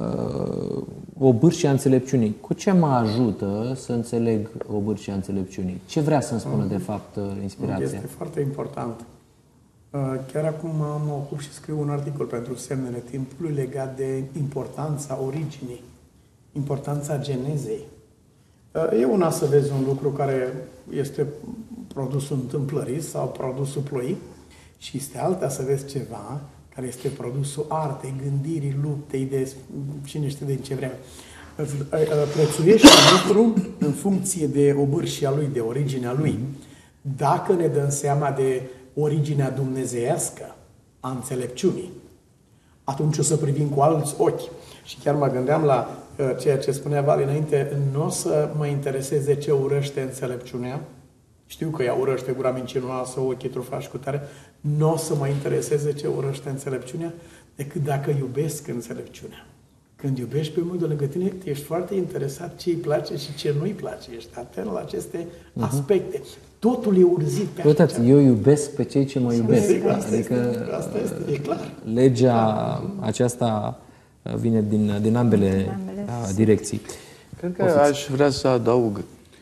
obârșia înțelepciunii, cu ce mă ajută să înțeleg obârșia înțelepciunii? Ce vrea să-mi spună de fapt inspirația? Este foarte important. Chiar acum mă ocup și scriu un articol pentru Semnele Timpului legat de importanța originii, importanța genezei. E una să vezi un lucru care este produsul întâmplării sau produsul ploii și este alta să vezi ceva care este produsul artei, gândirii, luptei, de cine știe de ce vreme. Prețuiește lucru în funcție de obârșia lui, de originea lui. Dacă ne dăm seama de originea dumnezeiască a înțelepciunii, atunci o să privim cu alți ochi. Și chiar mă gândeam la ceea ce spunea Vali înainte, nu o să mă intereseze ce urăște înțelepciunea, știu că ea urăște gura mincinoasă, ochii trufași cu tare, nu o să mă intereseze ce urăște înțelepciunea, decât dacă iubesc înțelepciunea. Când iubești pe omul de lângă tine, ești foarte interesat ce îi place și ce nu îi place. Ești atent la aceste aspecte. Totul e urzit pe Uitați, eu iubesc pe cei ce mă iubesc. Adică asta este, e clar. Legea aceasta vine din ambele direcții. Cred că aș vrea să adaug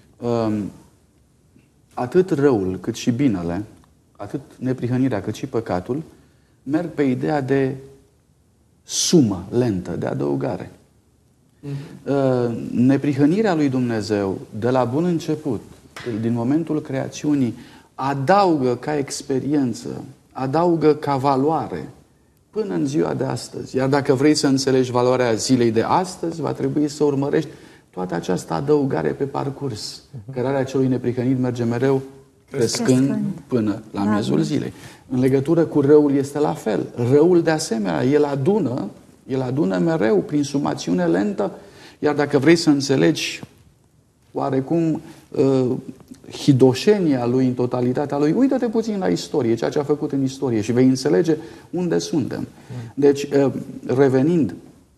atât răul cât și binele, atât neprihănirea cât și păcatul, merg pe ideea de sumă lentă, de adăugare. Neprihănirea lui Dumnezeu de la bun început, din momentul creațiunii, adaugă ca experiență, adaugă ca valoare până în ziua de astăzi. Iar dacă vrei să înțelegi valoarea zilei de astăzi, va trebui să urmărești toată această adăugare pe parcurs. Cărarea celui neprihănit merge mereu crescând până la miezul zilei. În legătură cu răul este la fel. Răul de asemenea, el adună mereu prin sumațiune lentă, iar dacă vrei să înțelegi oarecum hidoșenia lui în totalitatea lui, uită-te puțin la istorie, ceea ce a făcut în istorie și vei înțelege unde suntem. Deci, revenind,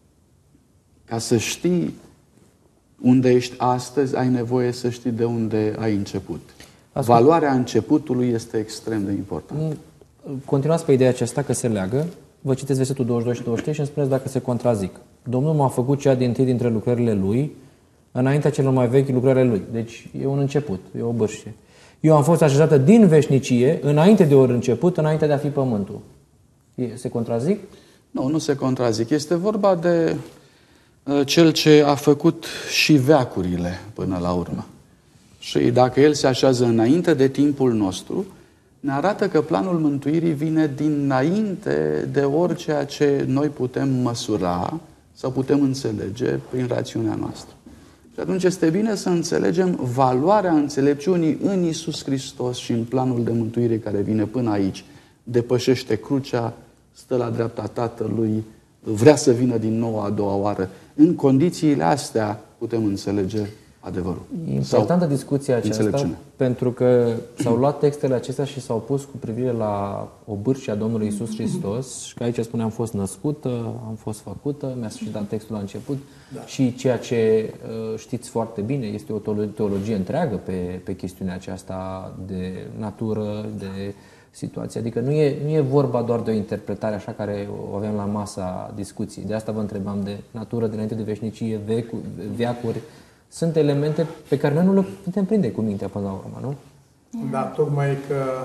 ca să știi unde ești astăzi, ai nevoie să știi de unde ai început. Valoarea începutului este extrem de importantă. Continuați pe ideea aceasta că se leagă. Vă citesc versetul 22 și 23 și îmi spuneți dacă se contrazic. Domnul m-a făcut cea dintâi dintre lucrările Lui, înaintea celor mai vechi lucrările Lui. Deci e un început, e o bârșie. Eu am fost așezată din veșnicie, înainte de ori început, înainte de a fi pământul. Se contrazic? Nu, nu se contrazic. Este vorba de Cel ce a făcut și veacurile până la urmă. Și dacă El se așează înainte de timpul nostru, ne arată că planul mântuirii vine dinainte de orice ce noi putem măsura sau putem înțelege prin rațiunea noastră. Și atunci este bine să înțelegem valoarea înțelepciunii în Iisus Hristos și în planul de mântuire care vine până aici. Depășește crucea, stă la dreapta Tatălui, vrea să vină din nou a doua oară. În condițiile astea putem înțelege adevărul. E importantă discuția aceasta, pentru că s-au luat textele acestea și s-au pus cu privire la o bârșie a Domnului Iisus Hristos și că aici spune am fost născută, am fost făcută, mi-a și dat textul la început și ceea ce știți foarte bine, este o teologie întreagă pe chestiunea aceasta de natură, de situație. Adică nu e vorba doar de o interpretare așa care o avem la masa discuției. De asta vă întrebam de natură, dinainte de veșnicie, veacuri. Sunt elemente pe care noi nu le putem prinde cu mintea până la urmă, nu? Da, tocmai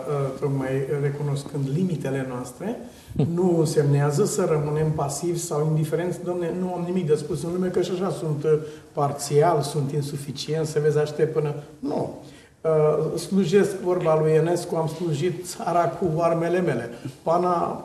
recunoscând limitele noastre, nu însemnează să rămânem pasivi sau indiferenți. Dom'le, nu am nimic de spus în lume, că și așa sunt parțial, sunt insuficient, să vezi, aștept până... Nu. Slujesc, vorba lui Enescu, am slujit țara cu armele mele. Pana,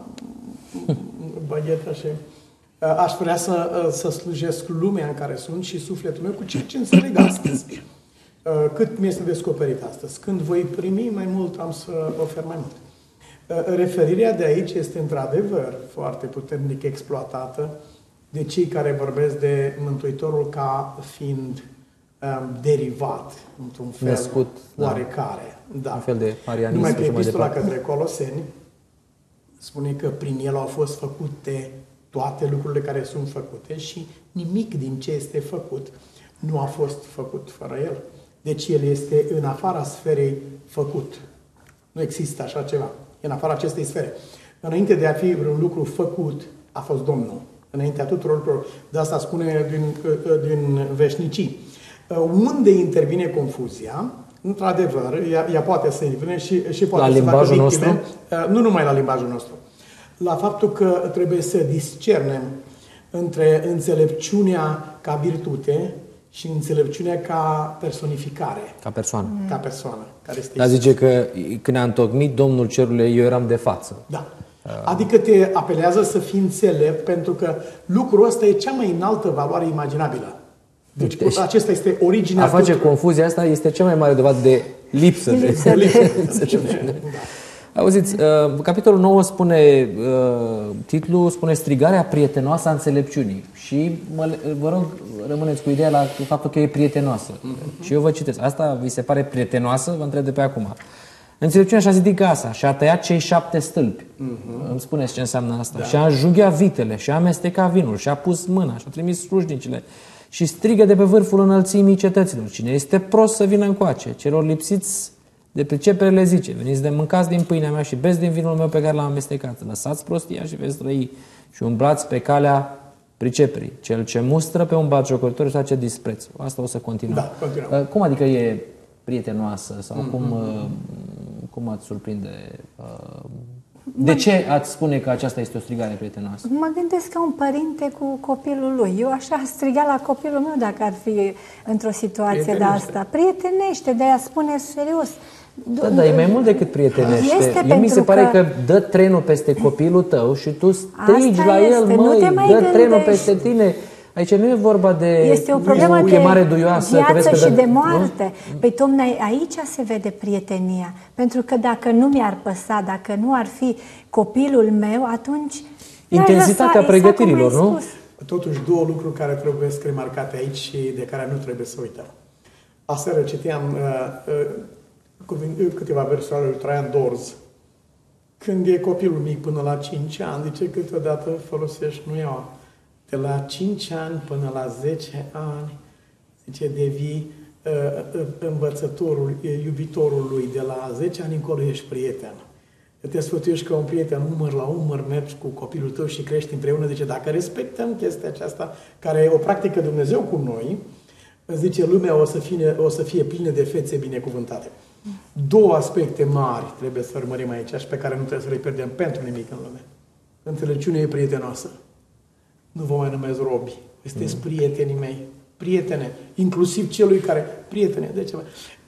bagheta și... Aș vrea să slujesc lumea în care sunt și sufletul meu cu ceea ce înțeleg astăzi. Cât mi este descoperit astăzi. Când voi primi mai mult, am să ofer mai mult. Referirea de aici este într-adevăr foarte puternic exploatată de cei care vorbesc de Mântuitorul ca fiind derivat, într-un fel născut, oarecare. Da. Un fel de arianism. Numai că epistola către Coloseni spune că prin el au fost făcute toate lucrurile care sunt făcute și nimic din ce este făcut nu a fost făcut fără el. Deci el este în afara sferei făcut. Nu există așa ceva. E în afara acestei sfere. Înainte de a fi vreun lucru făcut, a fost Domnul. Înaintea tuturor lucrurilor. De asta spune din veșnicii. Unde intervine confuzia, într-adevăr, ea poate să intervine și poate la să facă victime. Nostru? Nu numai la limbajul nostru. La faptul că trebuie să discernem între înțelepciunea ca virtute și înțelepciunea ca personificare. Ca persoană. Ca persoană. Care este Dar zice că când a întocmit Domnul Cerului, eu eram de față. Da. Adică te apelează să fii înțelept, pentru că lucrul ăsta e cea mai înaltă valoare imaginabilă. Deci acesta este originea. A face confuzia asta este cea mai mare dovadă de lipsă de înțelepciune. Auziți, capitolul 9 spune, titlul spune strigarea prietenoasă a înțelepciunii. Și vă rog, rămâneți cu ideea la faptul că e prietenoasă. Și eu vă citesc. Asta vi se pare prietenoasă? Vă întreb de pe acum. Înțelepciunea și-a zidit casa și a tăiat cei 7 stâlpi. Îmi spuneți ce înseamnă asta. Da. Și a înjunghiat vitele, și a amestecat vinul, și a pus mâna, și a trimis slujnicile. Și strigă de pe vârful înălțimii cetăților: cine este prost să vină încoace, celor lipsiți de pricepere le zice: veniți de mâncați din pâinea mea și beți din vinul meu pe care l-am amestecat. Lăsați prostia și veți trăi și umblați pe calea priceperii. Cel ce mustră pe un batjocoritor își face dispreț. Asta o să continuăm. Da, continuăm. Cum adică e prietenoasă? Sau cum ați surprinde? De ce ați spune că aceasta este o strigare prietenoasă? Mă gândesc ca un părinte cu copilul lui. Eu așa striga la copilul meu dacă ar fi într-o situație de asta. Prietenește, de-aia spune serios. Da, dar e mai mult decât prietenește. Mi se pare că dă trenul peste copilul tău și tu strigi la el: măi, dă trenul peste tine. Aici nu e vorba de este o problemă de duioasă, viață și de moarte. Păi, Dom'le, aici se vede prietenia. Pentru că dacă nu mi-ar păsa, dacă nu ar fi copilul meu, atunci... Intensitatea pregătirilor, nu? Totuși, două lucruri care trebuie să remarcate aici și de care nu trebuie să uităm. Aseară citeam câteva versuri ale lui Traian Dorz. Când e copilul mic până la 5 ani, zice, câteodată folosești nuiaua. De la 5 ani până la 10 ani, zice, devii învățătorul, iubitorul lui. De la 10 ani încolo ești prieten. Te sfătuiești ca un prieten, umăr la umăr, mergi cu copilul tău și crești împreună. Zice, dacă respectăm chestia aceasta, care e o practică Dumnezeu cu noi, zice, lumea o să fie plină de fețe binecuvântate. Două aspecte mari trebuie să urmărim aici și pe care nu trebuie să le pierdem pentru nimic în lume. Înțelepciunea e prietenoasă. Nu vă mai numesc robi. Sunteți prietenii mei. Prietene. Inclusiv celui care... Prietene. De ce?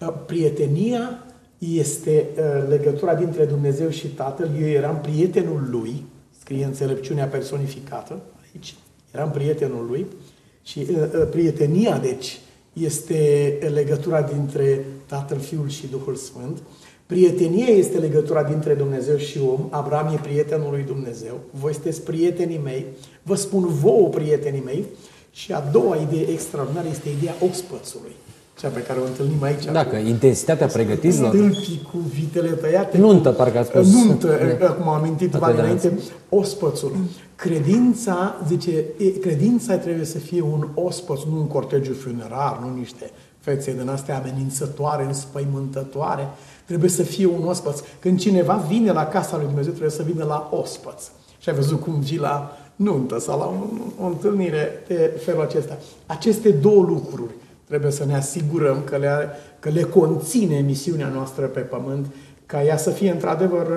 Prietenia este legătura dintre Dumnezeu și Tatăl. Eu eram prietenul lui. Scrie înțelepciunea personificată. Aici. Eram prietenul lui. Și prietenia, deci, este legătura dintre Tatăl, Fiul și Duhul Sfânt. Prietenia este legătura dintre Dumnezeu și om. Abraham e prietenul lui Dumnezeu. Voi sunteți prietenii mei. Vă spun vouă, prietenii mei. Și a doua idee extraordinară este ideea ospățului. Cea pe care o întâlnim aici. Dacă intensitatea pregătirilor. Stâlpii cu vitele tăiate. Nuntă, parcă ați spus. Nuntă, cum am amintit bani înainte. Ospățul. Credința, zice, credința trebuie să fie un ospăț, nu un cortegiu funerar, nu niște fețe din astea amenințătoare, înspăimântătoare. Trebuie să fie un ospăț. Când cineva vine la casa lui Dumnezeu, trebuie să vină la ospăț. Și ai văzut cum vii la nuntă sau la o întâlnire de felul acesta. Aceste două lucruri trebuie să ne asigurăm că le conține misiunea noastră pe pământ, ca ea să fie într-adevăr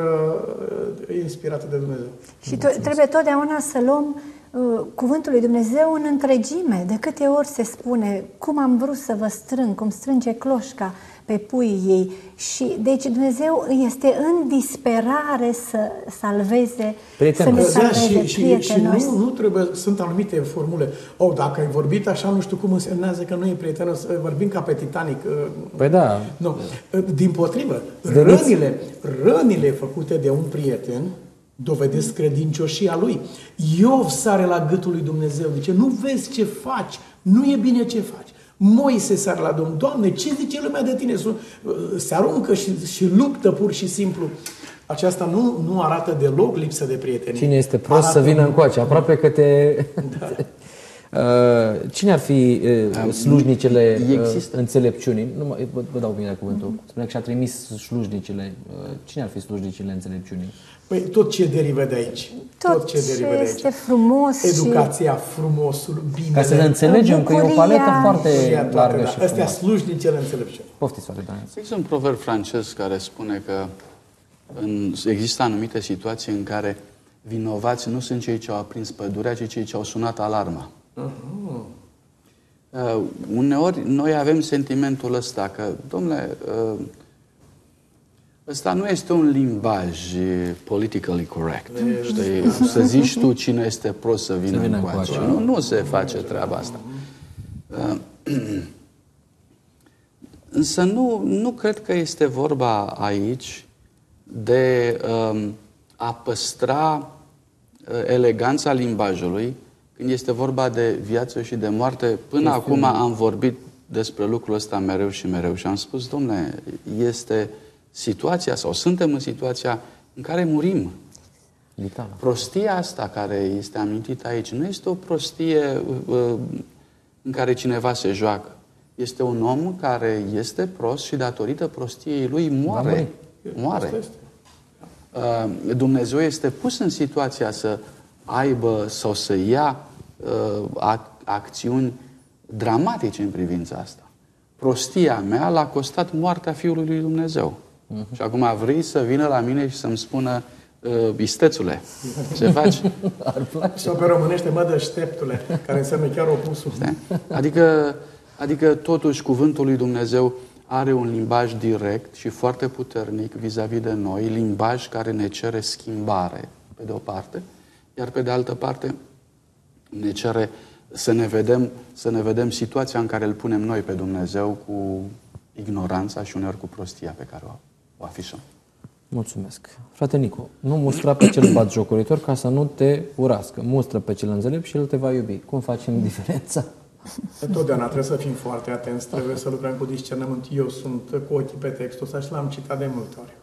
inspirată de Dumnezeu. Și trebuie totdeauna să luăm cuvântul lui Dumnezeu în întregime. De câte ori se spune: cum am vrut să vă strâng, cum strânge cloșca pe puii ei. Și deci Dumnezeu este în disperare să salveze, să ne salveze și nu trebuie, sunt anumite formule. Dacă ai vorbit așa, nu știu cum însemnează că nu e prietenos, vorbim ca pe Titanic. Păi da. Nu. Dimpotrivă, rănile făcute de un prieten dovedesc credincioșia lui. Iov sare la gâtul lui Dumnezeu, zice: nu vezi ce faci, nu e bine ce faci. Moise sare la Domnul: Doamne, ce zice lumea de tine? Se aruncă și luptă pur și simplu. Aceasta nu arată deloc lipsă de prietenie. Cine este prost să vină încoace, aproape că te... Da. Cine ar fi slujnicele înțelepciunii? Vă dau bine cuvântul. Spune că și-a trimis slujnicele. Cine ar fi slujnicele înțelepciunii? Păi tot ce derivă de aici. Tot ce derivă de aici. Este frumos. Educația, frumosul, binele. Ca să ne înțelegem că e o paletă foarte largă și astea slujnicele înțelepciunii. Poftiți, frate Dan. Există un proverb francez care spune că există anumite situații în care vinovații nu sunt cei ce au aprins pădurea, ci cei ce au sunat alarma. Uneori noi avem sentimentul ăsta că, dom'le, ăsta nu este un limbaj politically correct. Știi? Să zici tu cine este prost să vină încoace. Nu se face treaba asta. Însă nu cred că este vorba aici de a păstra eleganța limbajului când este vorba de viață și de moarte. Până acum am vorbit despre lucrul ăsta mereu și mereu și am spus: dom'le, este situația sau suntem în situația în care murim. Vitală. Prostia asta care este amintită aici nu este o prostie în care cineva se joacă. Este un om care este prost și datorită prostiei lui moare. Moare. Dumnezeu este pus în situația să aibă sau să ia acțiuni dramatice în privința asta. Prostia mea l-a costat moartea Fiului lui Dumnezeu. Și acum vrei să vină la mine și să-mi spună istețule, ce faci? Sau pe românește, mă deșteptule, care înseamnă chiar opusul. Adică totuși cuvântul lui Dumnezeu are un limbaj direct și foarte puternic vis-a-vis de noi, limbaj care ne cere schimbare, pe de o parte, iar pe de altă parte ne cere să ne vedem situația în care îl punem noi pe Dumnezeu cu ignoranța și uneori cu prostia pe care o afișăm. Mulțumesc. Frate Nicu, nu mustra pe cel batjocoritor ca să nu te urască. Mustră pe cel înțelept și el te va iubi. Cum facem diferența? Totdeauna trebuie să fim foarte atenți, trebuie să lucrăm cu discernământ. Eu sunt cu ochii pe textul ăsta și l-am citat de multe ori.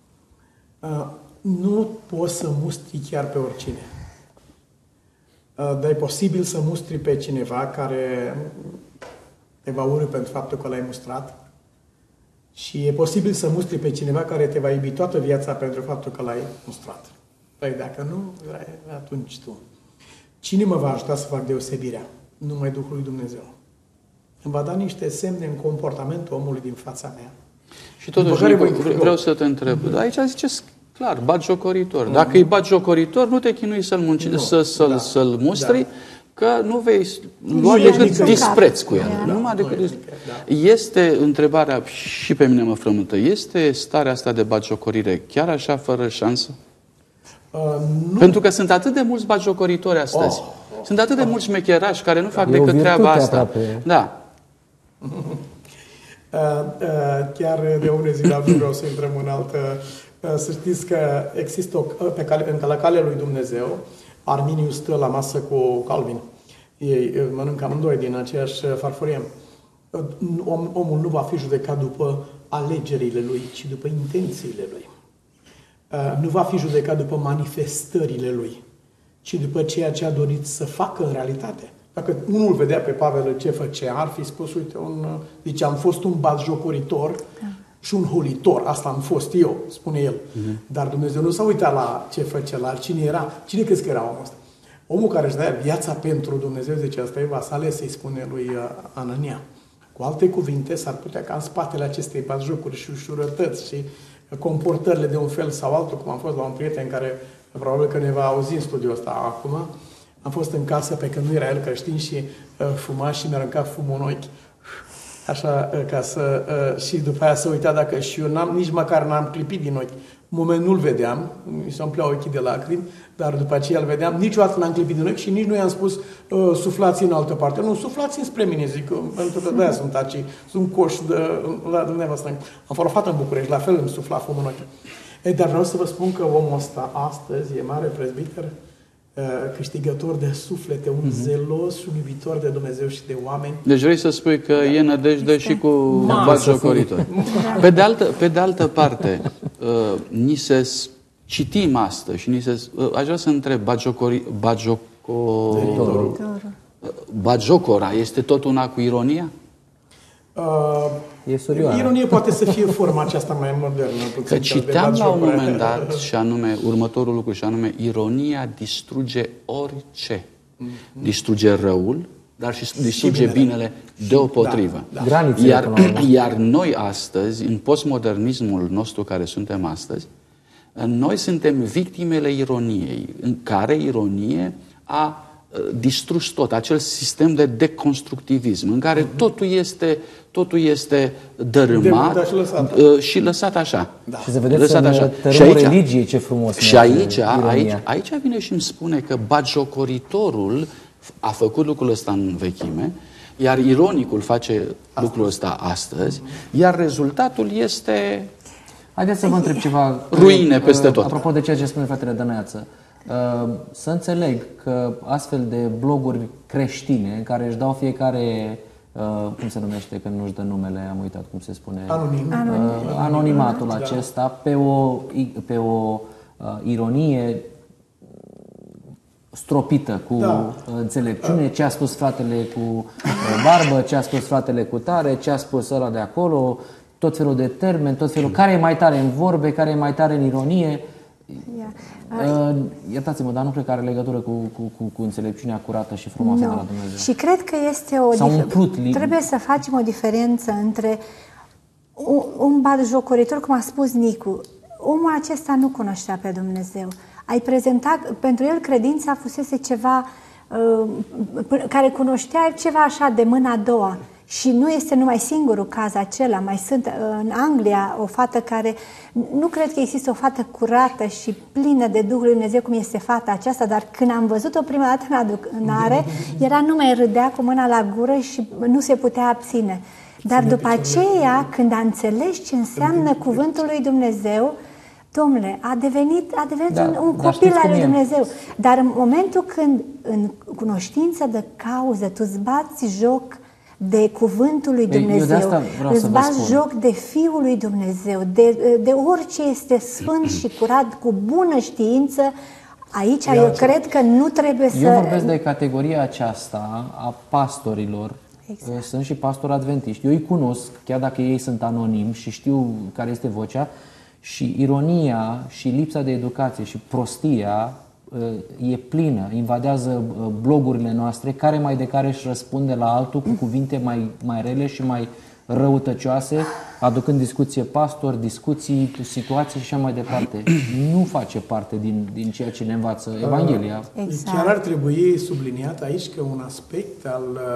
Nu poți să mustri chiar pe oricine. Dar e posibil să mustri pe cineva care te va urî pentru faptul că l-ai mustrat. Și e posibil să mustri pe cineva care te va iubi toată viața pentru faptul că l-ai mustrat. Păi dacă nu, atunci tu. Cine mă va ajuta să fac deosebirea? Numai Duhul lui Dumnezeu. Îmi va da niște semne în comportamentul omului din fața mea. Și totuși, vreau să te întreb. Aici ziceți clar, batjocoritor. Dacă e batjocoritor, nu te chinui să-l mustri, că nu vei lua decât dispreț cu el. Numai decât Este întrebarea, și pe mine mă frământă, este starea asta de batjocorire chiar așa fără șansă? Pentru că sunt atât de mulți batjocoritori astăzi. Sunt atât de mulți mecherași care nu fac decât treaba asta. Aproape. Da. Chiar de unde zi la vreau să intrăm în altă. Să știți că există la calea lui Dumnezeu, Arminiu stă la masă cu Calvin. Ei mănâncă amândoi din aceeași farfurie. Omul nu va fi judecat după alegerile lui, ci după intențiile lui. Nu va fi judecat după manifestările lui, ci după ceea ce a dorit să facă în realitate. Dacă unul vedea pe Pavel ce făcea, ar fi spus, uite, zice, am fost un batjocoritor și un holitor, asta am fost eu, spune el. Dar Dumnezeu nu s-a uitat la ce făcea, la cine era. Cine crezi că era omul ăsta? Omul care își dăia viața pentru Dumnezeu, zice, asta e vasale, să-i spune lui Anania. Cu alte cuvinte, s-ar putea ca în spatele acestei batjocuri și ușurătăți și comportările de un fel sau altul, cum am fost la un prieten care probabil că ne va auzi în studiul ăsta acum. Am fost în casă pe când nu era el creștin și fuma și mi-a aruncat fumul în ochi. Așa, ca să... și după aia să uita dacă și eu nici măcar n-am clipit din ochi. În moment nu-l vedeam, mi se umpleau ochii de lacrimi, dar după aceea îl vedeam. Niciodată n-am clipit din ochi și nici nu i-am spus suflați în altă parte. Nu, suflați spre mine, zic, pentru că de-aia sunt aici, sunt coși la dumneavoastră. Am forfat în București, la fel îmi sufla fumul în ochi. Dar vreau să vă spun că omul ăsta astăzi e mare prezbiter, câștigător de suflete, un zelos, un iubitor de Dumnezeu și de oameni. Deci vrei să spui că e nădejde și cu batjocoritori. Pe de altă parte, citim astăzi și aș vrea să întreb, batjocora este tot una cu ironia? Ironie poate să fie forma aceasta mai modernă. Că citeam la un moment dat, și anume, următorul lucru, și anume, ironia distruge orice. Distruge răul, dar și distruge binele deopotrivă. Iar noi astăzi, în postmodernismul nostru care suntem astăzi, noi suntem victimele ironiei, în care ironie a distrus tot, acel sistem de deconstructivism, în care totul este dărâmat și lăsat așa. Da. Și să vedeți în tărâmul religiei ce frumos. Și aici vine și îmi spune că batjocoritorul a făcut lucrul ăsta în vechime, iar ironicul face lucrul ăsta astăzi, iar rezultatul este... Haideți să vă întreb ceva. Ruine peste tot. Apropo de ceea ce spune fratele Dăneață. Să înțeleg că astfel de bloguri creștine, în care își dau fiecare cum se numește când nu-și dă numele, am uitat cum se spune, Da. anonimatul acesta, pe o ironie stropită cu înțelepciune, ce a spus fratele cu barbă, ce a spus fratele cu tare, ce a spus ăla de acolo, tot felul de termeni, tot felul, care e mai tare în vorbe, care e mai tare în ironie. Iertați-mă, dar nu cred că are legătură cu înțelepciunea curată și frumoasă de la Dumnezeu. Și cred că este trebuie să facem o diferență între un batjocoritor, cum a spus Nicu. Omul acesta nu cunoștea pe Dumnezeu. Ai prezentat, pentru el credința fusese ceva care cunoștea ceva așa de mâna a doua. Și nu este numai singurul caz acela. Mai sunt în Anglia o fată care, nu cred că există o fată curată și plină de Duhul Lui Dumnezeu cum este fata aceasta, dar când am văzut-o prima dată în adunare, era numai râdea cu mâna la gură și nu se putea abține. Dar după aceea, când a înțeles ce înseamnă cuvântul lui Dumnezeu, domnule, a devenit un copil al lui Dumnezeu. Dar în momentul când, în cunoștință de cauză, tu îți bați joc de cuvântul lui Dumnezeu, îți bați joc de Fiul lui Dumnezeu, de orice este sfânt și curat, cu bună știință, aici eu cred că nu trebuie să... Eu vorbesc de categoria aceasta a pastorilor. Exact. Sunt și pastori adventiști. Eu îi cunosc, chiar dacă ei sunt anonimi și știu care este vocea, și ironia și lipsa de educație și prostia e plină, invadează blogurile noastre, care mai de care își răspunde la altul cu cuvinte mai rele și mai răutăcioase, aducând discuție pastori, discuții, situații și așa mai departe. Nu face parte din ceea ce ne învață Evanghelia. Exact. Chiar ar trebui subliniat aici că un aspect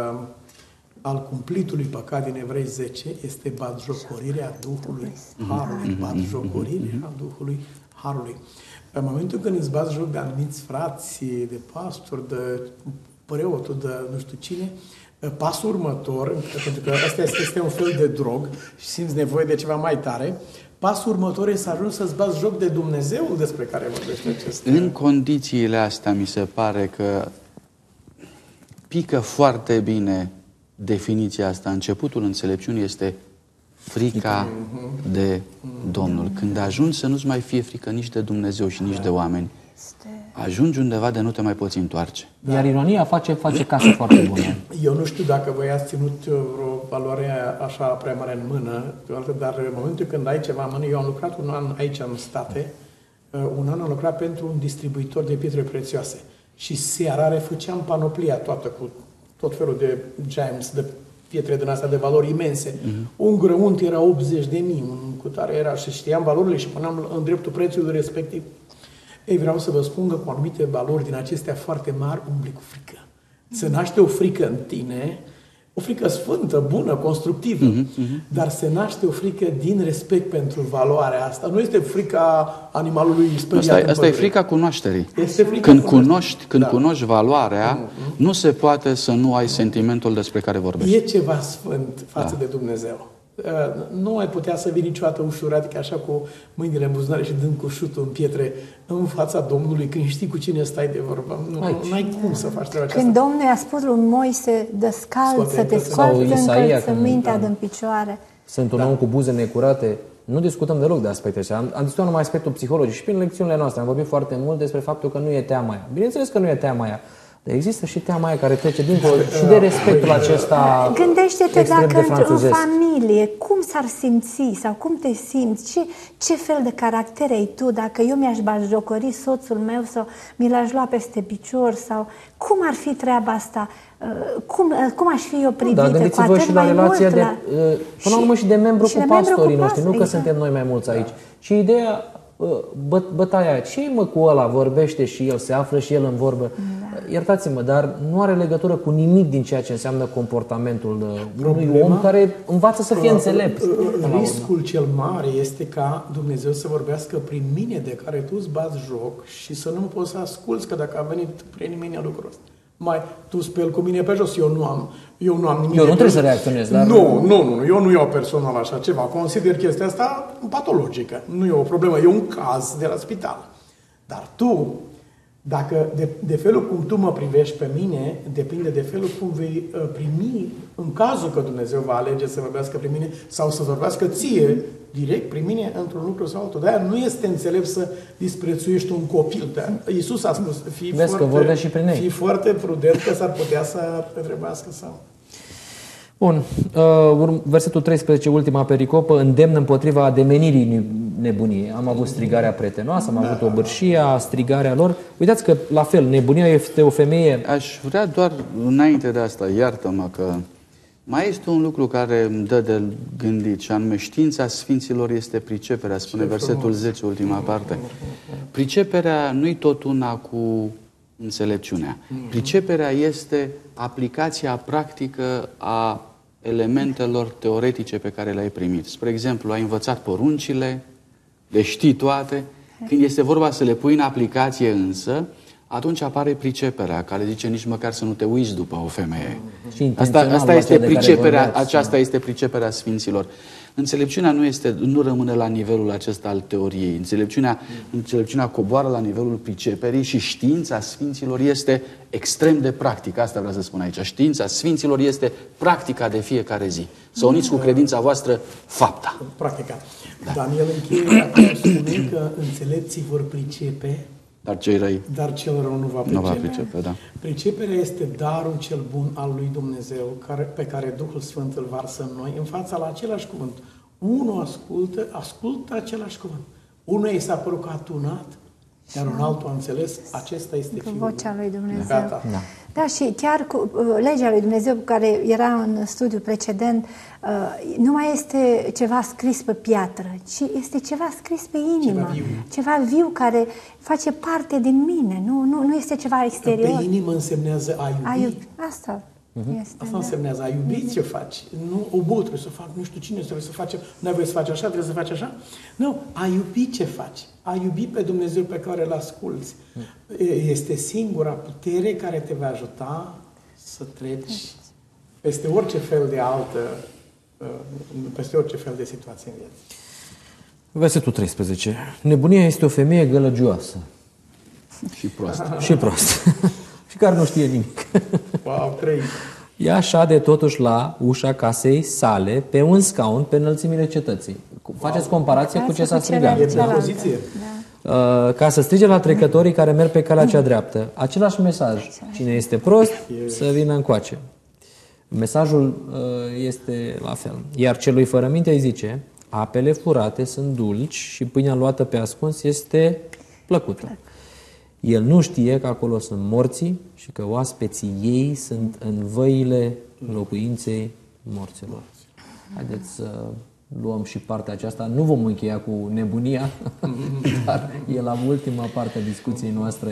al cumplitului păcat din Evrei 10 este batjocorirea Duhului Harului. Batjocorirea Duhului Harului. În momentul când îți bați joc de anumiți frați, de pastori, de preotul, de nu știu cine, pasul următor, pentru că asta este un fel de drog și simți nevoie de ceva mai tare, pasul următor este să ajungi să-ți bați joc de Dumnezeul despre care vorbește acesta. În condițiile astea mi se pare că pică foarte bine definiția asta. Începutul înțelepciunii este frica de Domnul. Când ajungi să nu-ți mai fie frică nici de Dumnezeu și nici de oameni, ajungi undeva de nu te mai poți întoarce. Iar ironia face casă foarte bună. Eu nu știu dacă voi ați ținut vreo valoare așa prea mare în mână, dar în momentul când ai ceva în mână, eu am lucrat un an aici în state, un an am lucrat pentru un distribuitor de pietre prețioase. Și seara refăceam panoplia toată cu tot felul de gems, de pietre din astea de valori imense. Un grăunt era 80.000, un cutare era, și știam valorile și puneam în dreptul prețului respectiv. Ei, vreau să vă spun că cu anumite valori din acestea foarte mari umbli cu frică. Se naște o frică în tine, o frică sfântă, bună, constructivă, dar se naște o frică din respect pentru valoarea asta. Nu este frica animalului speriat. Asta e frica cunoașterii. Este frica când cunoști valoarea, nu se poate să nu ai sentimentul despre care vorbești. E ceva sfânt față de Dumnezeu. Nu ai putea să vii niciodată ușor, adică așa cu mâinile în buzunare și dând cu șutul în pietre în fața Domnului, când știi cu cine stai de vorbă. Nu ai cum să faci treaba aceasta. Când Domnul i-a spus lui Moise, să te scoți încălțămintea din picioare. Sunt un om cu buze necurate. Nu discutăm deloc de aspecte astea. Am discutat numai aspectul psihologic și prin lecțiunile noastre am vorbit foarte mult despre faptul că nu e teama aia. Bineînțeles că nu e teama aia. Dar există și teama aia care trece dincolo și de respectul acesta. Gândește-te dacă într-o familie, cum s-ar simți sau cum te simți, ce fel de caracter ai tu dacă eu mi-aș batjocori soțul meu sau mi l-aș lua peste picior sau cum ar fi treaba asta? Cum aș fi eu privită? Dar gândiți-vă și la relația de, până la urmă și de membru cu pastorii noștri, nu că suntem noi mai mulți aici. Și ideea, bătaia aia, ce mă cu ăla, vorbește și el, se află și el în vorbă. Iertați-mă, dar nu are legătură cu nimic din ceea ce înseamnă comportamentul unui om care învață să fie înțelept. Riscul cel mare este ca Dumnezeu să vorbească prin mine de care tu îți bați joc și să nu poți să asculți, că dacă a venit prin mine lucrul ăsta. Tu speli cu mine pe jos, eu nu am nimic. Eu nu trebuie să reacționez, dar... Nu, eu nu iau personal așa ceva. Consider chestia asta patologică. Nu e o problemă, e un caz de la spital. Dar tu Dacă de felul cum tu mă privești pe mine, depinde de felul cum vei primi, în cazul că Dumnezeu va alege să vorbească prin mine sau să vorbească ție, direct prin mine, într-un lucru sau altul. De-aia nu este înțelept să disprețuiești un copil. Iisus a spus, fii foarte prudent că s-ar putea să trebuiască sau... Bun. Versetul 13, ultima pericopă, îndemn împotriva ademenirii nebuniei. Am avut strigarea prietenoasă, am avut obârșia, strigarea lor. Uitați că, la fel, nebunia este o femeie... Aș vrea doar, înainte de asta, iartă-mă că mai este un lucru care îmi dă de gândit, și anume știința Sfinților este priceperea, spune versetul 10, ultima parte. Priceperea nu-i tot una cu înțelepciunea. Priceperea este aplicația practică a elementelor teoretice pe care le-ai primit. Spre exemplu, ai învățat poruncile, le știi toate. Când este vorba să le pui în aplicație însă, atunci apare priceperea, care zice nici măcar să nu te uiți după o femeie. Asta este priceperea, aceasta este priceperea Sfinților. Înțelepciunea nu rămâne la nivelul acesta al teoriei. Înțelepciunea coboară la nivelul priceperii și știința Sfinților este extrem de practică. Asta vreau să spun aici. Știința Sfinților este practica de fiecare zi. Să uniți cu credința voastră fapta. Practica. Da. Daniel încheie spune că înțelepții vor pricepe, dar cei răi, dar cel rău nu va pricepe. Nu va pricepe, da. Priceperea este darul cel bun al lui Dumnezeu pe care Duhul Sfânt îl varsă în noi, în fața la același cuvânt. Unul ascultă același cuvânt. Unul i s-a părut că a tunat, iar un altul a înțeles, acesta este Fiul. Vocea lui Dumnezeu. Gata. Da. Da, și chiar cu legea lui Dumnezeu care era în studiul precedent, nu mai este ceva scris pe piatră, ci este ceva scris pe inimă. Ceva viu care face parte din mine, nu este ceva exterior. Pe inimă însemnează a iubi. Asta este. Asta însemnează a iubi ce faci. Nu, trebuie să fac, nu știu cine trebuie să face, nu ai voie să faci așa, trebuie să faci așa. Nu, a iubi ce faci. A iubi pe Dumnezeu pe care îl asculți. Este singura putere care te va ajuta să treci peste orice fel de peste orice fel de situație în viață. Versetul 13. Nebunia este o femeie gălăgioasă. Și proastă. Și proastă. Și care nu știe nimic. Wow, 3. Ea șade totuși la ușa casei sale, pe un scaun, pe înălțimile cetății. Faceți comparație cu ce s-a strigat. E de poziție. Ca să strige la trecătorii care merg pe calea cea dreaptă. Același mesaj. Cine este prost, să vină încoace. Mesajul este la fel. Iar celui fără minte îi zice, apele furate sunt dulci și pâinea luată pe ascuns este plăcută. El nu știe că acolo sunt morții și că oaspeții ei sunt în văile locuinței morților. Haideți să luăm și partea aceasta. Nu vom încheia cu nebunia, dar e la ultima parte a discuției noastre.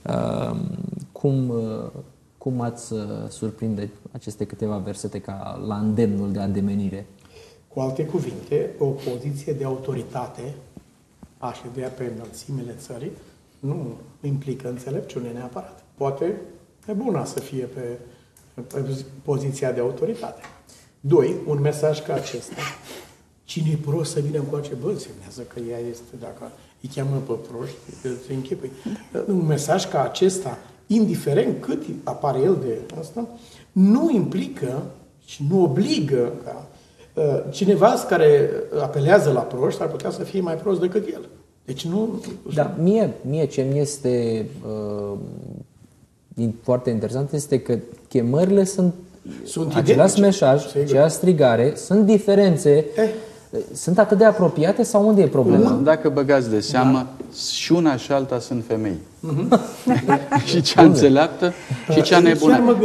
Cum ați surprinde aceste câteva versete ca la îndemnul de ademenire? Cu alte cuvinte, o poziție de autoritate, a ședea pe înălțimile țării, nu implică înțelepciune neapărat. Poate e bună să fie pe poziția de autoritate. 2. Un mesaj ca acesta. Cine-i prost să vină încoace, însemnează că ea este, dacă îi cheamă pe proști, îți închipui. Un mesaj ca acesta, indiferent cât apare el de asta, nu implică și nu obligă ca cineva care apelează la proști ar putea să fie mai prost decât el. Deci nu... Da, mie ce mi este foarte interesant este că chemările sunt același mesaj, aceeași strigare, sunt diferențe, sunt atât de apropiate sau unde e problema? Dacă băgați de seamă, și una și alta sunt femei. Și cea înțeleaptă și cea nebună.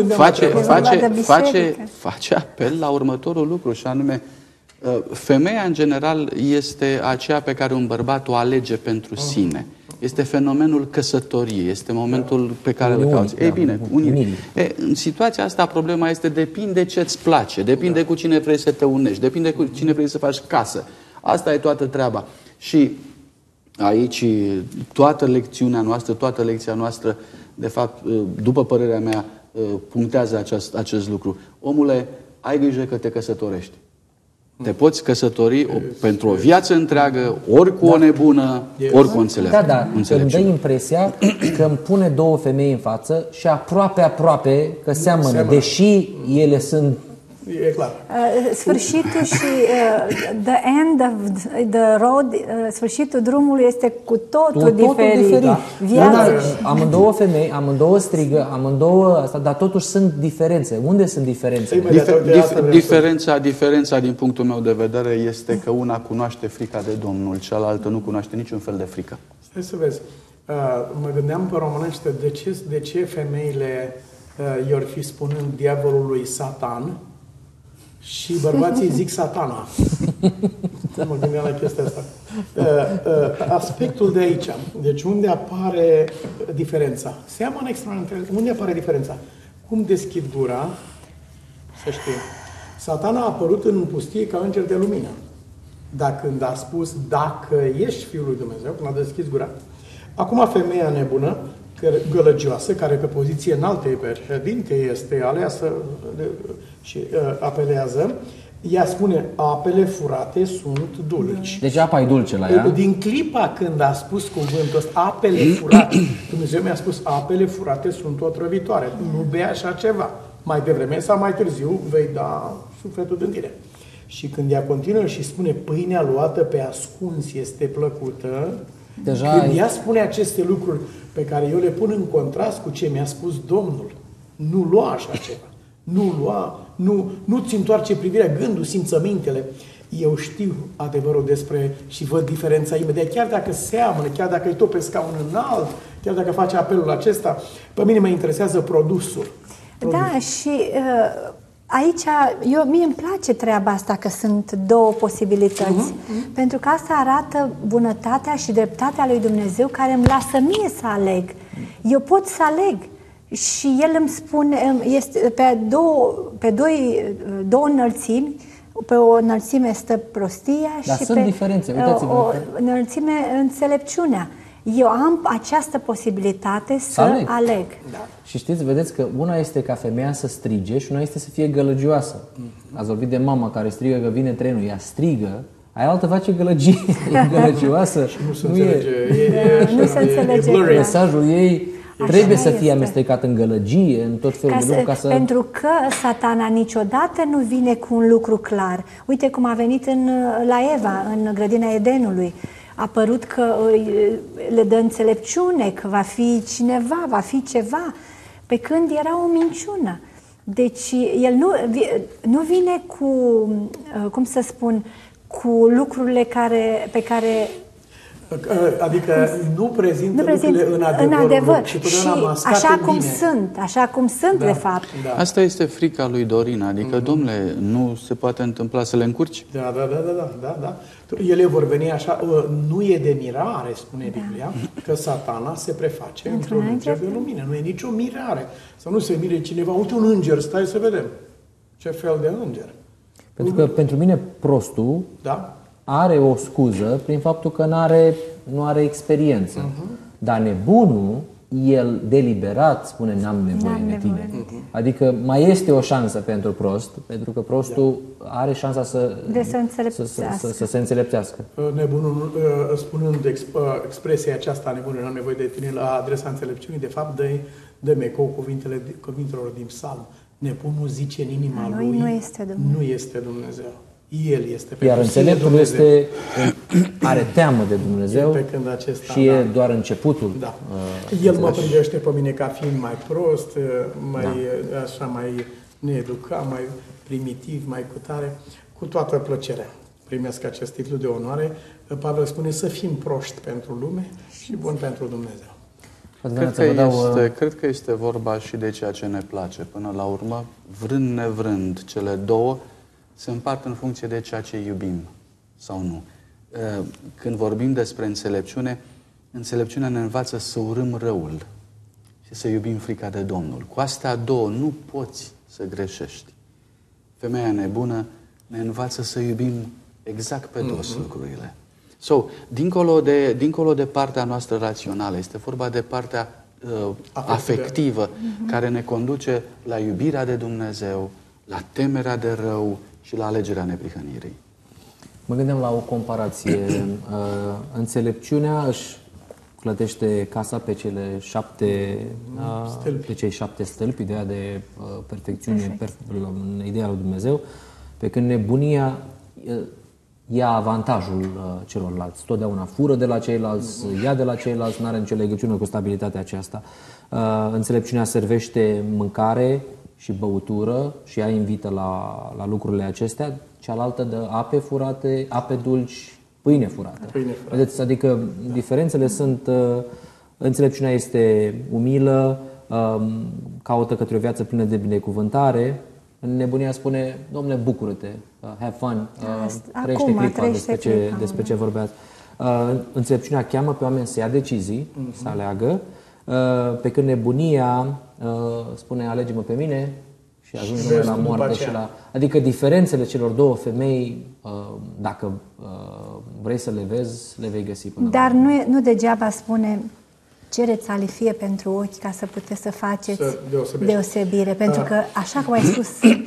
Face apel la următorul lucru și anume femeia în general este aceea pe care un bărbat o alege pentru sine. Este fenomenul căsătoriei, este momentul pe care îl cauți. Ei bine, în situația asta problema este depinde ce-ți place, depinde cu cine vrei să te unești, depinde cu cine vrei să faci casă. Asta e toată treaba. Și aici toată lecțiunea noastră, toată lecția noastră, de fapt, după părerea mea, punctează acest lucru. Omule, ai grijă că te căsătorești. Te poți căsători pentru o viață întreagă, ori cu o nebună, ori cu o înțeleptă. Da, îmi dă impresia că îmi pune două femei în față și aproape că seamănă, deși ele sunt... E clar. Sfârșitul și the end of the road, sfârșitul drumului este cu totul diferit. Da. Viața. Amândouă femei, amândouă strigă, amândouă asta, dar totuși sunt diferențe. Unde sunt diferențe? Diferența din punctul meu de vedere este că una cunoaște frica de Domnul, cealaltă nu cunoaște niciun fel de frică. Stai să vezi. Mă gândeam pe românește de ce femeile i-or fi spunând diavolului Satan și bărbații zic Satana. Mă gândeam la chestia asta. Aspectul de aici. Deci unde apare diferența? Seamănă extraordinar. Unde apare diferența? Cum deschid gura? Să știi. Satana a apărut în pustie ca înger de lumină. Când a spus, dacă ești Fiul lui Dumnezeu, când a deschis gura. Acum femeia nebună, gălăgioasă, care pe poziție înaltă e președinte, este aleasă și apelează, ea spune, apele furate sunt dulci. Deci apa e dulce la ea. Din clipa când a spus cuvântul ăsta, apele furate, Dumnezeu mi-a spus, apele furate sunt otrăvitoare, nu bea așa ceva. Mai devreme sau mai târziu vei da sufletul din tine. Și când ea continuă și spune, pâinea luată pe ascuns este plăcută, când ea spune aceste lucruri pe care eu le pun în contrast cu ce mi-a spus Domnul, nu lua așa ceva, nu-ți întoarce privirea, gândul, simțămintele. Eu știu adevărul despre și văd diferența imediat, chiar dacă seamănă, chiar dacă e tot pe scaun înalt, chiar dacă face apelul acesta, pe mine mă interesează produsul. Da, și aici, mie îmi place treaba asta că sunt două posibilități, pentru că asta arată bunătatea și dreptatea lui Dumnezeu care îmi lasă mie să aleg. Eu pot să aleg și El îmi spune, este pe două înălțimi, pe o înălțime stă prostia și sunt diferențe. Uitați-vă. O înălțime înțelepciunea. Eu am această posibilitate să aleg. Da. Și știți, vedeți că una este ca femeia să strige și una este să fie gălăgioasă. Ați vorbit de mama care strigă că vine trenul, ea strigă, aia altă face gălăgie, gălăgioasă. Și nu se înțelege. Nu se înțelege. Mesajul ei trebuie să fie amestecat în gălăgie, în tot felul de lucruri. Pentru că Satana niciodată nu vine cu un lucru clar. Uite cum a venit la Eva, în grădina Edenului. A părut că le dă înțelepciune, că va fi cineva, va fi ceva, pe când era o minciună. Deci el nu vine cu, cum să spun, cu lucrurile pe care... Adică nu prezintă lucrurile în adevăr. Și așa cum sunt, de fapt. Da. Asta este frica lui Dorin. Adică, domnule, nu se poate întâmpla să le încurci? Da. Ele vor veni așa. Nu e de mirare, spune Biblia, că Satana se preface într-un înger de lumină. Nu e nicio mirare. Să nu se mire cineva. Uite un înger, stai să vedem. Ce fel de înger? Pentru că pentru mine prostul are o scuză prin faptul că nu are experiență. Dar nebunul, el deliberat spune n-am nevoie de tine. Adică mai este o șansă pentru prost, pentru că prostul are șansa să se înțelepțească. Nebunul, spunând expresia aceasta, nebunul, n-am nevoie de tine, la adresa înțelepciunii, de fapt dă ecou cuvintelor din psalm. Nebunul zice în inima lui, nu este Dumnezeu. El este. Iar înțeleptul are teamă de Dumnezeu și e doar începutul. Da. El mă privește pe mine ca fiind mai prost, mai needucat, mai primitiv, mai cutare. Cu toată plăcerea primesc acest titlu de onoare. Pavel spune să fim proști pentru lume și buni pentru Dumnezeu. Cred că este vorba și de ceea ce ne place. Până la urmă, vrând nevrând, cele două se împart în funcție de ceea ce iubim sau nu. Când vorbim despre înțelepciune, înțelepciunea ne învață să urâm răul și să iubim frica de Domnul. Cu astea două nu poți să greșești. Femeia nebună ne învață să iubim exact pe dos lucrurile. Dincolo de partea noastră rațională, este vorba de partea afectivă, care ne conduce la iubirea de Dumnezeu, la temerea de rău și la alegerea neprihănirii. Mă gândeam la o comparație. Înțelepciunea își clătește casa pe cele 7 stâlpi. pe cei 7 stâlpi, ideea de perfecțiune, în ideea lui Dumnezeu, pe când nebunia ia avantajul celorlalți. Totdeauna fură de la ceilalți, ia de la ceilalți, nu are nicio legătură cu stabilitatea aceasta. Înțelepciunea servește mâncare și băutură și ea invită la lucrurile acestea, cealaltă dă ape furate, ape dulci, pâine furată. Vedeți, adică diferențele sunt, înțelepciunea este umilă, caută către o viață plină de binecuvântare. Nebunia spune, Domnule, bucură-te, have fun, trăiește clipa despre ce vorbeați. Înțelepciunea cheamă pe oameni să ia decizii, să aleagă, pe când nebunia spune, alege-mă pe mine și ajungi numai la moarte și la... Adică diferențele celor două femei, dacă vrei să le vezi, le vei găsi până Dar nu degeaba spune cereți alifie pentru ochi ca să puteți să faceți deosebire. Pentru că, așa cum ai spus,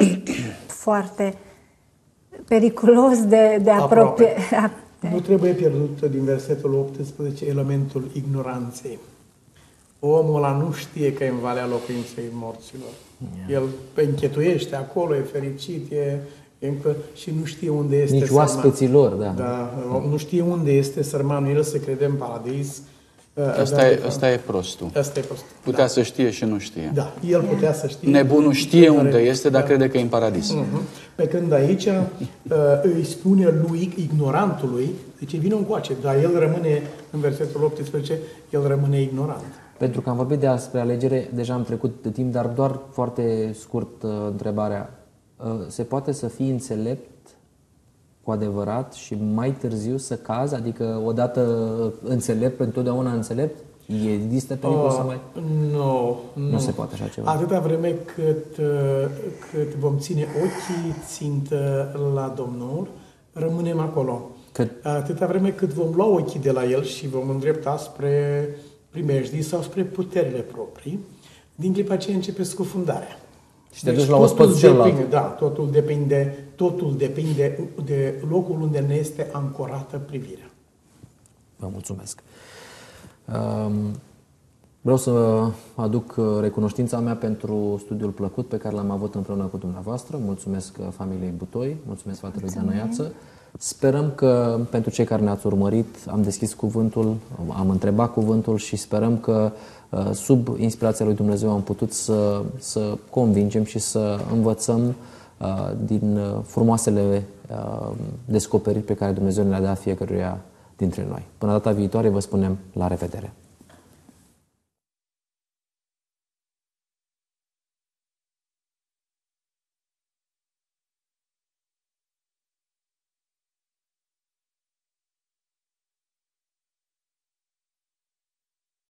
foarte periculos de apropiere. Nu trebuie pierdut din versetul 18 elementul ignoranței. Omul ăla nu știe că e în Valea Locuinței Morților. El închetuiește acolo, e fericit, și nu știe unde este nici oaspeților, nu știe unde este sărmanul, el se crede în paradis. Asta e prostul. Asta e prostul. Putea să știe și nu știe. Da, el putea să știe. Nebunul știe unde este, dar crede că e în paradis. Pe când aici îi spune lui ignorantului, deci vină încoace, dar el rămâne, în versetul 18, el rămâne ignorant. Pentru că am vorbit despre alegere, deja am trecut de timp, dar doar foarte scurt întrebarea. Se poate să fii înțelept cu adevărat și mai târziu să cazi? Adică odată înțelept, întotdeauna înțelept? Există pericol să mai... Nu se poate așa ceva. Atâta vreme cât vom ține ochii țintă la Domnul, rămânem acolo. Atâta vreme cât vom lua ochii de la El și vom îndrepta spre primejdii sau spre puterile proprii, din clipa aceea începe scufundarea. Și te duci la ospăț celălalt. Totul depinde de locul unde ne este ancorată privirea. Vă mulțumesc. Vreau să aduc recunoștința mea pentru studiul plăcut pe care l-am avut împreună cu dumneavoastră. Mulțumesc familiei Butoi, mulțumesc fratelui Dănăiață. Sperăm că pentru cei care ne-ați urmărit am deschis cuvântul, am întrebat cuvântul și sperăm că sub inspirația lui Dumnezeu am putut să convingem și să învățăm din frumoasele descoperiri pe care Dumnezeu ne le-a dat fiecăruia dintre noi. Până data viitoare vă spunem la revedere!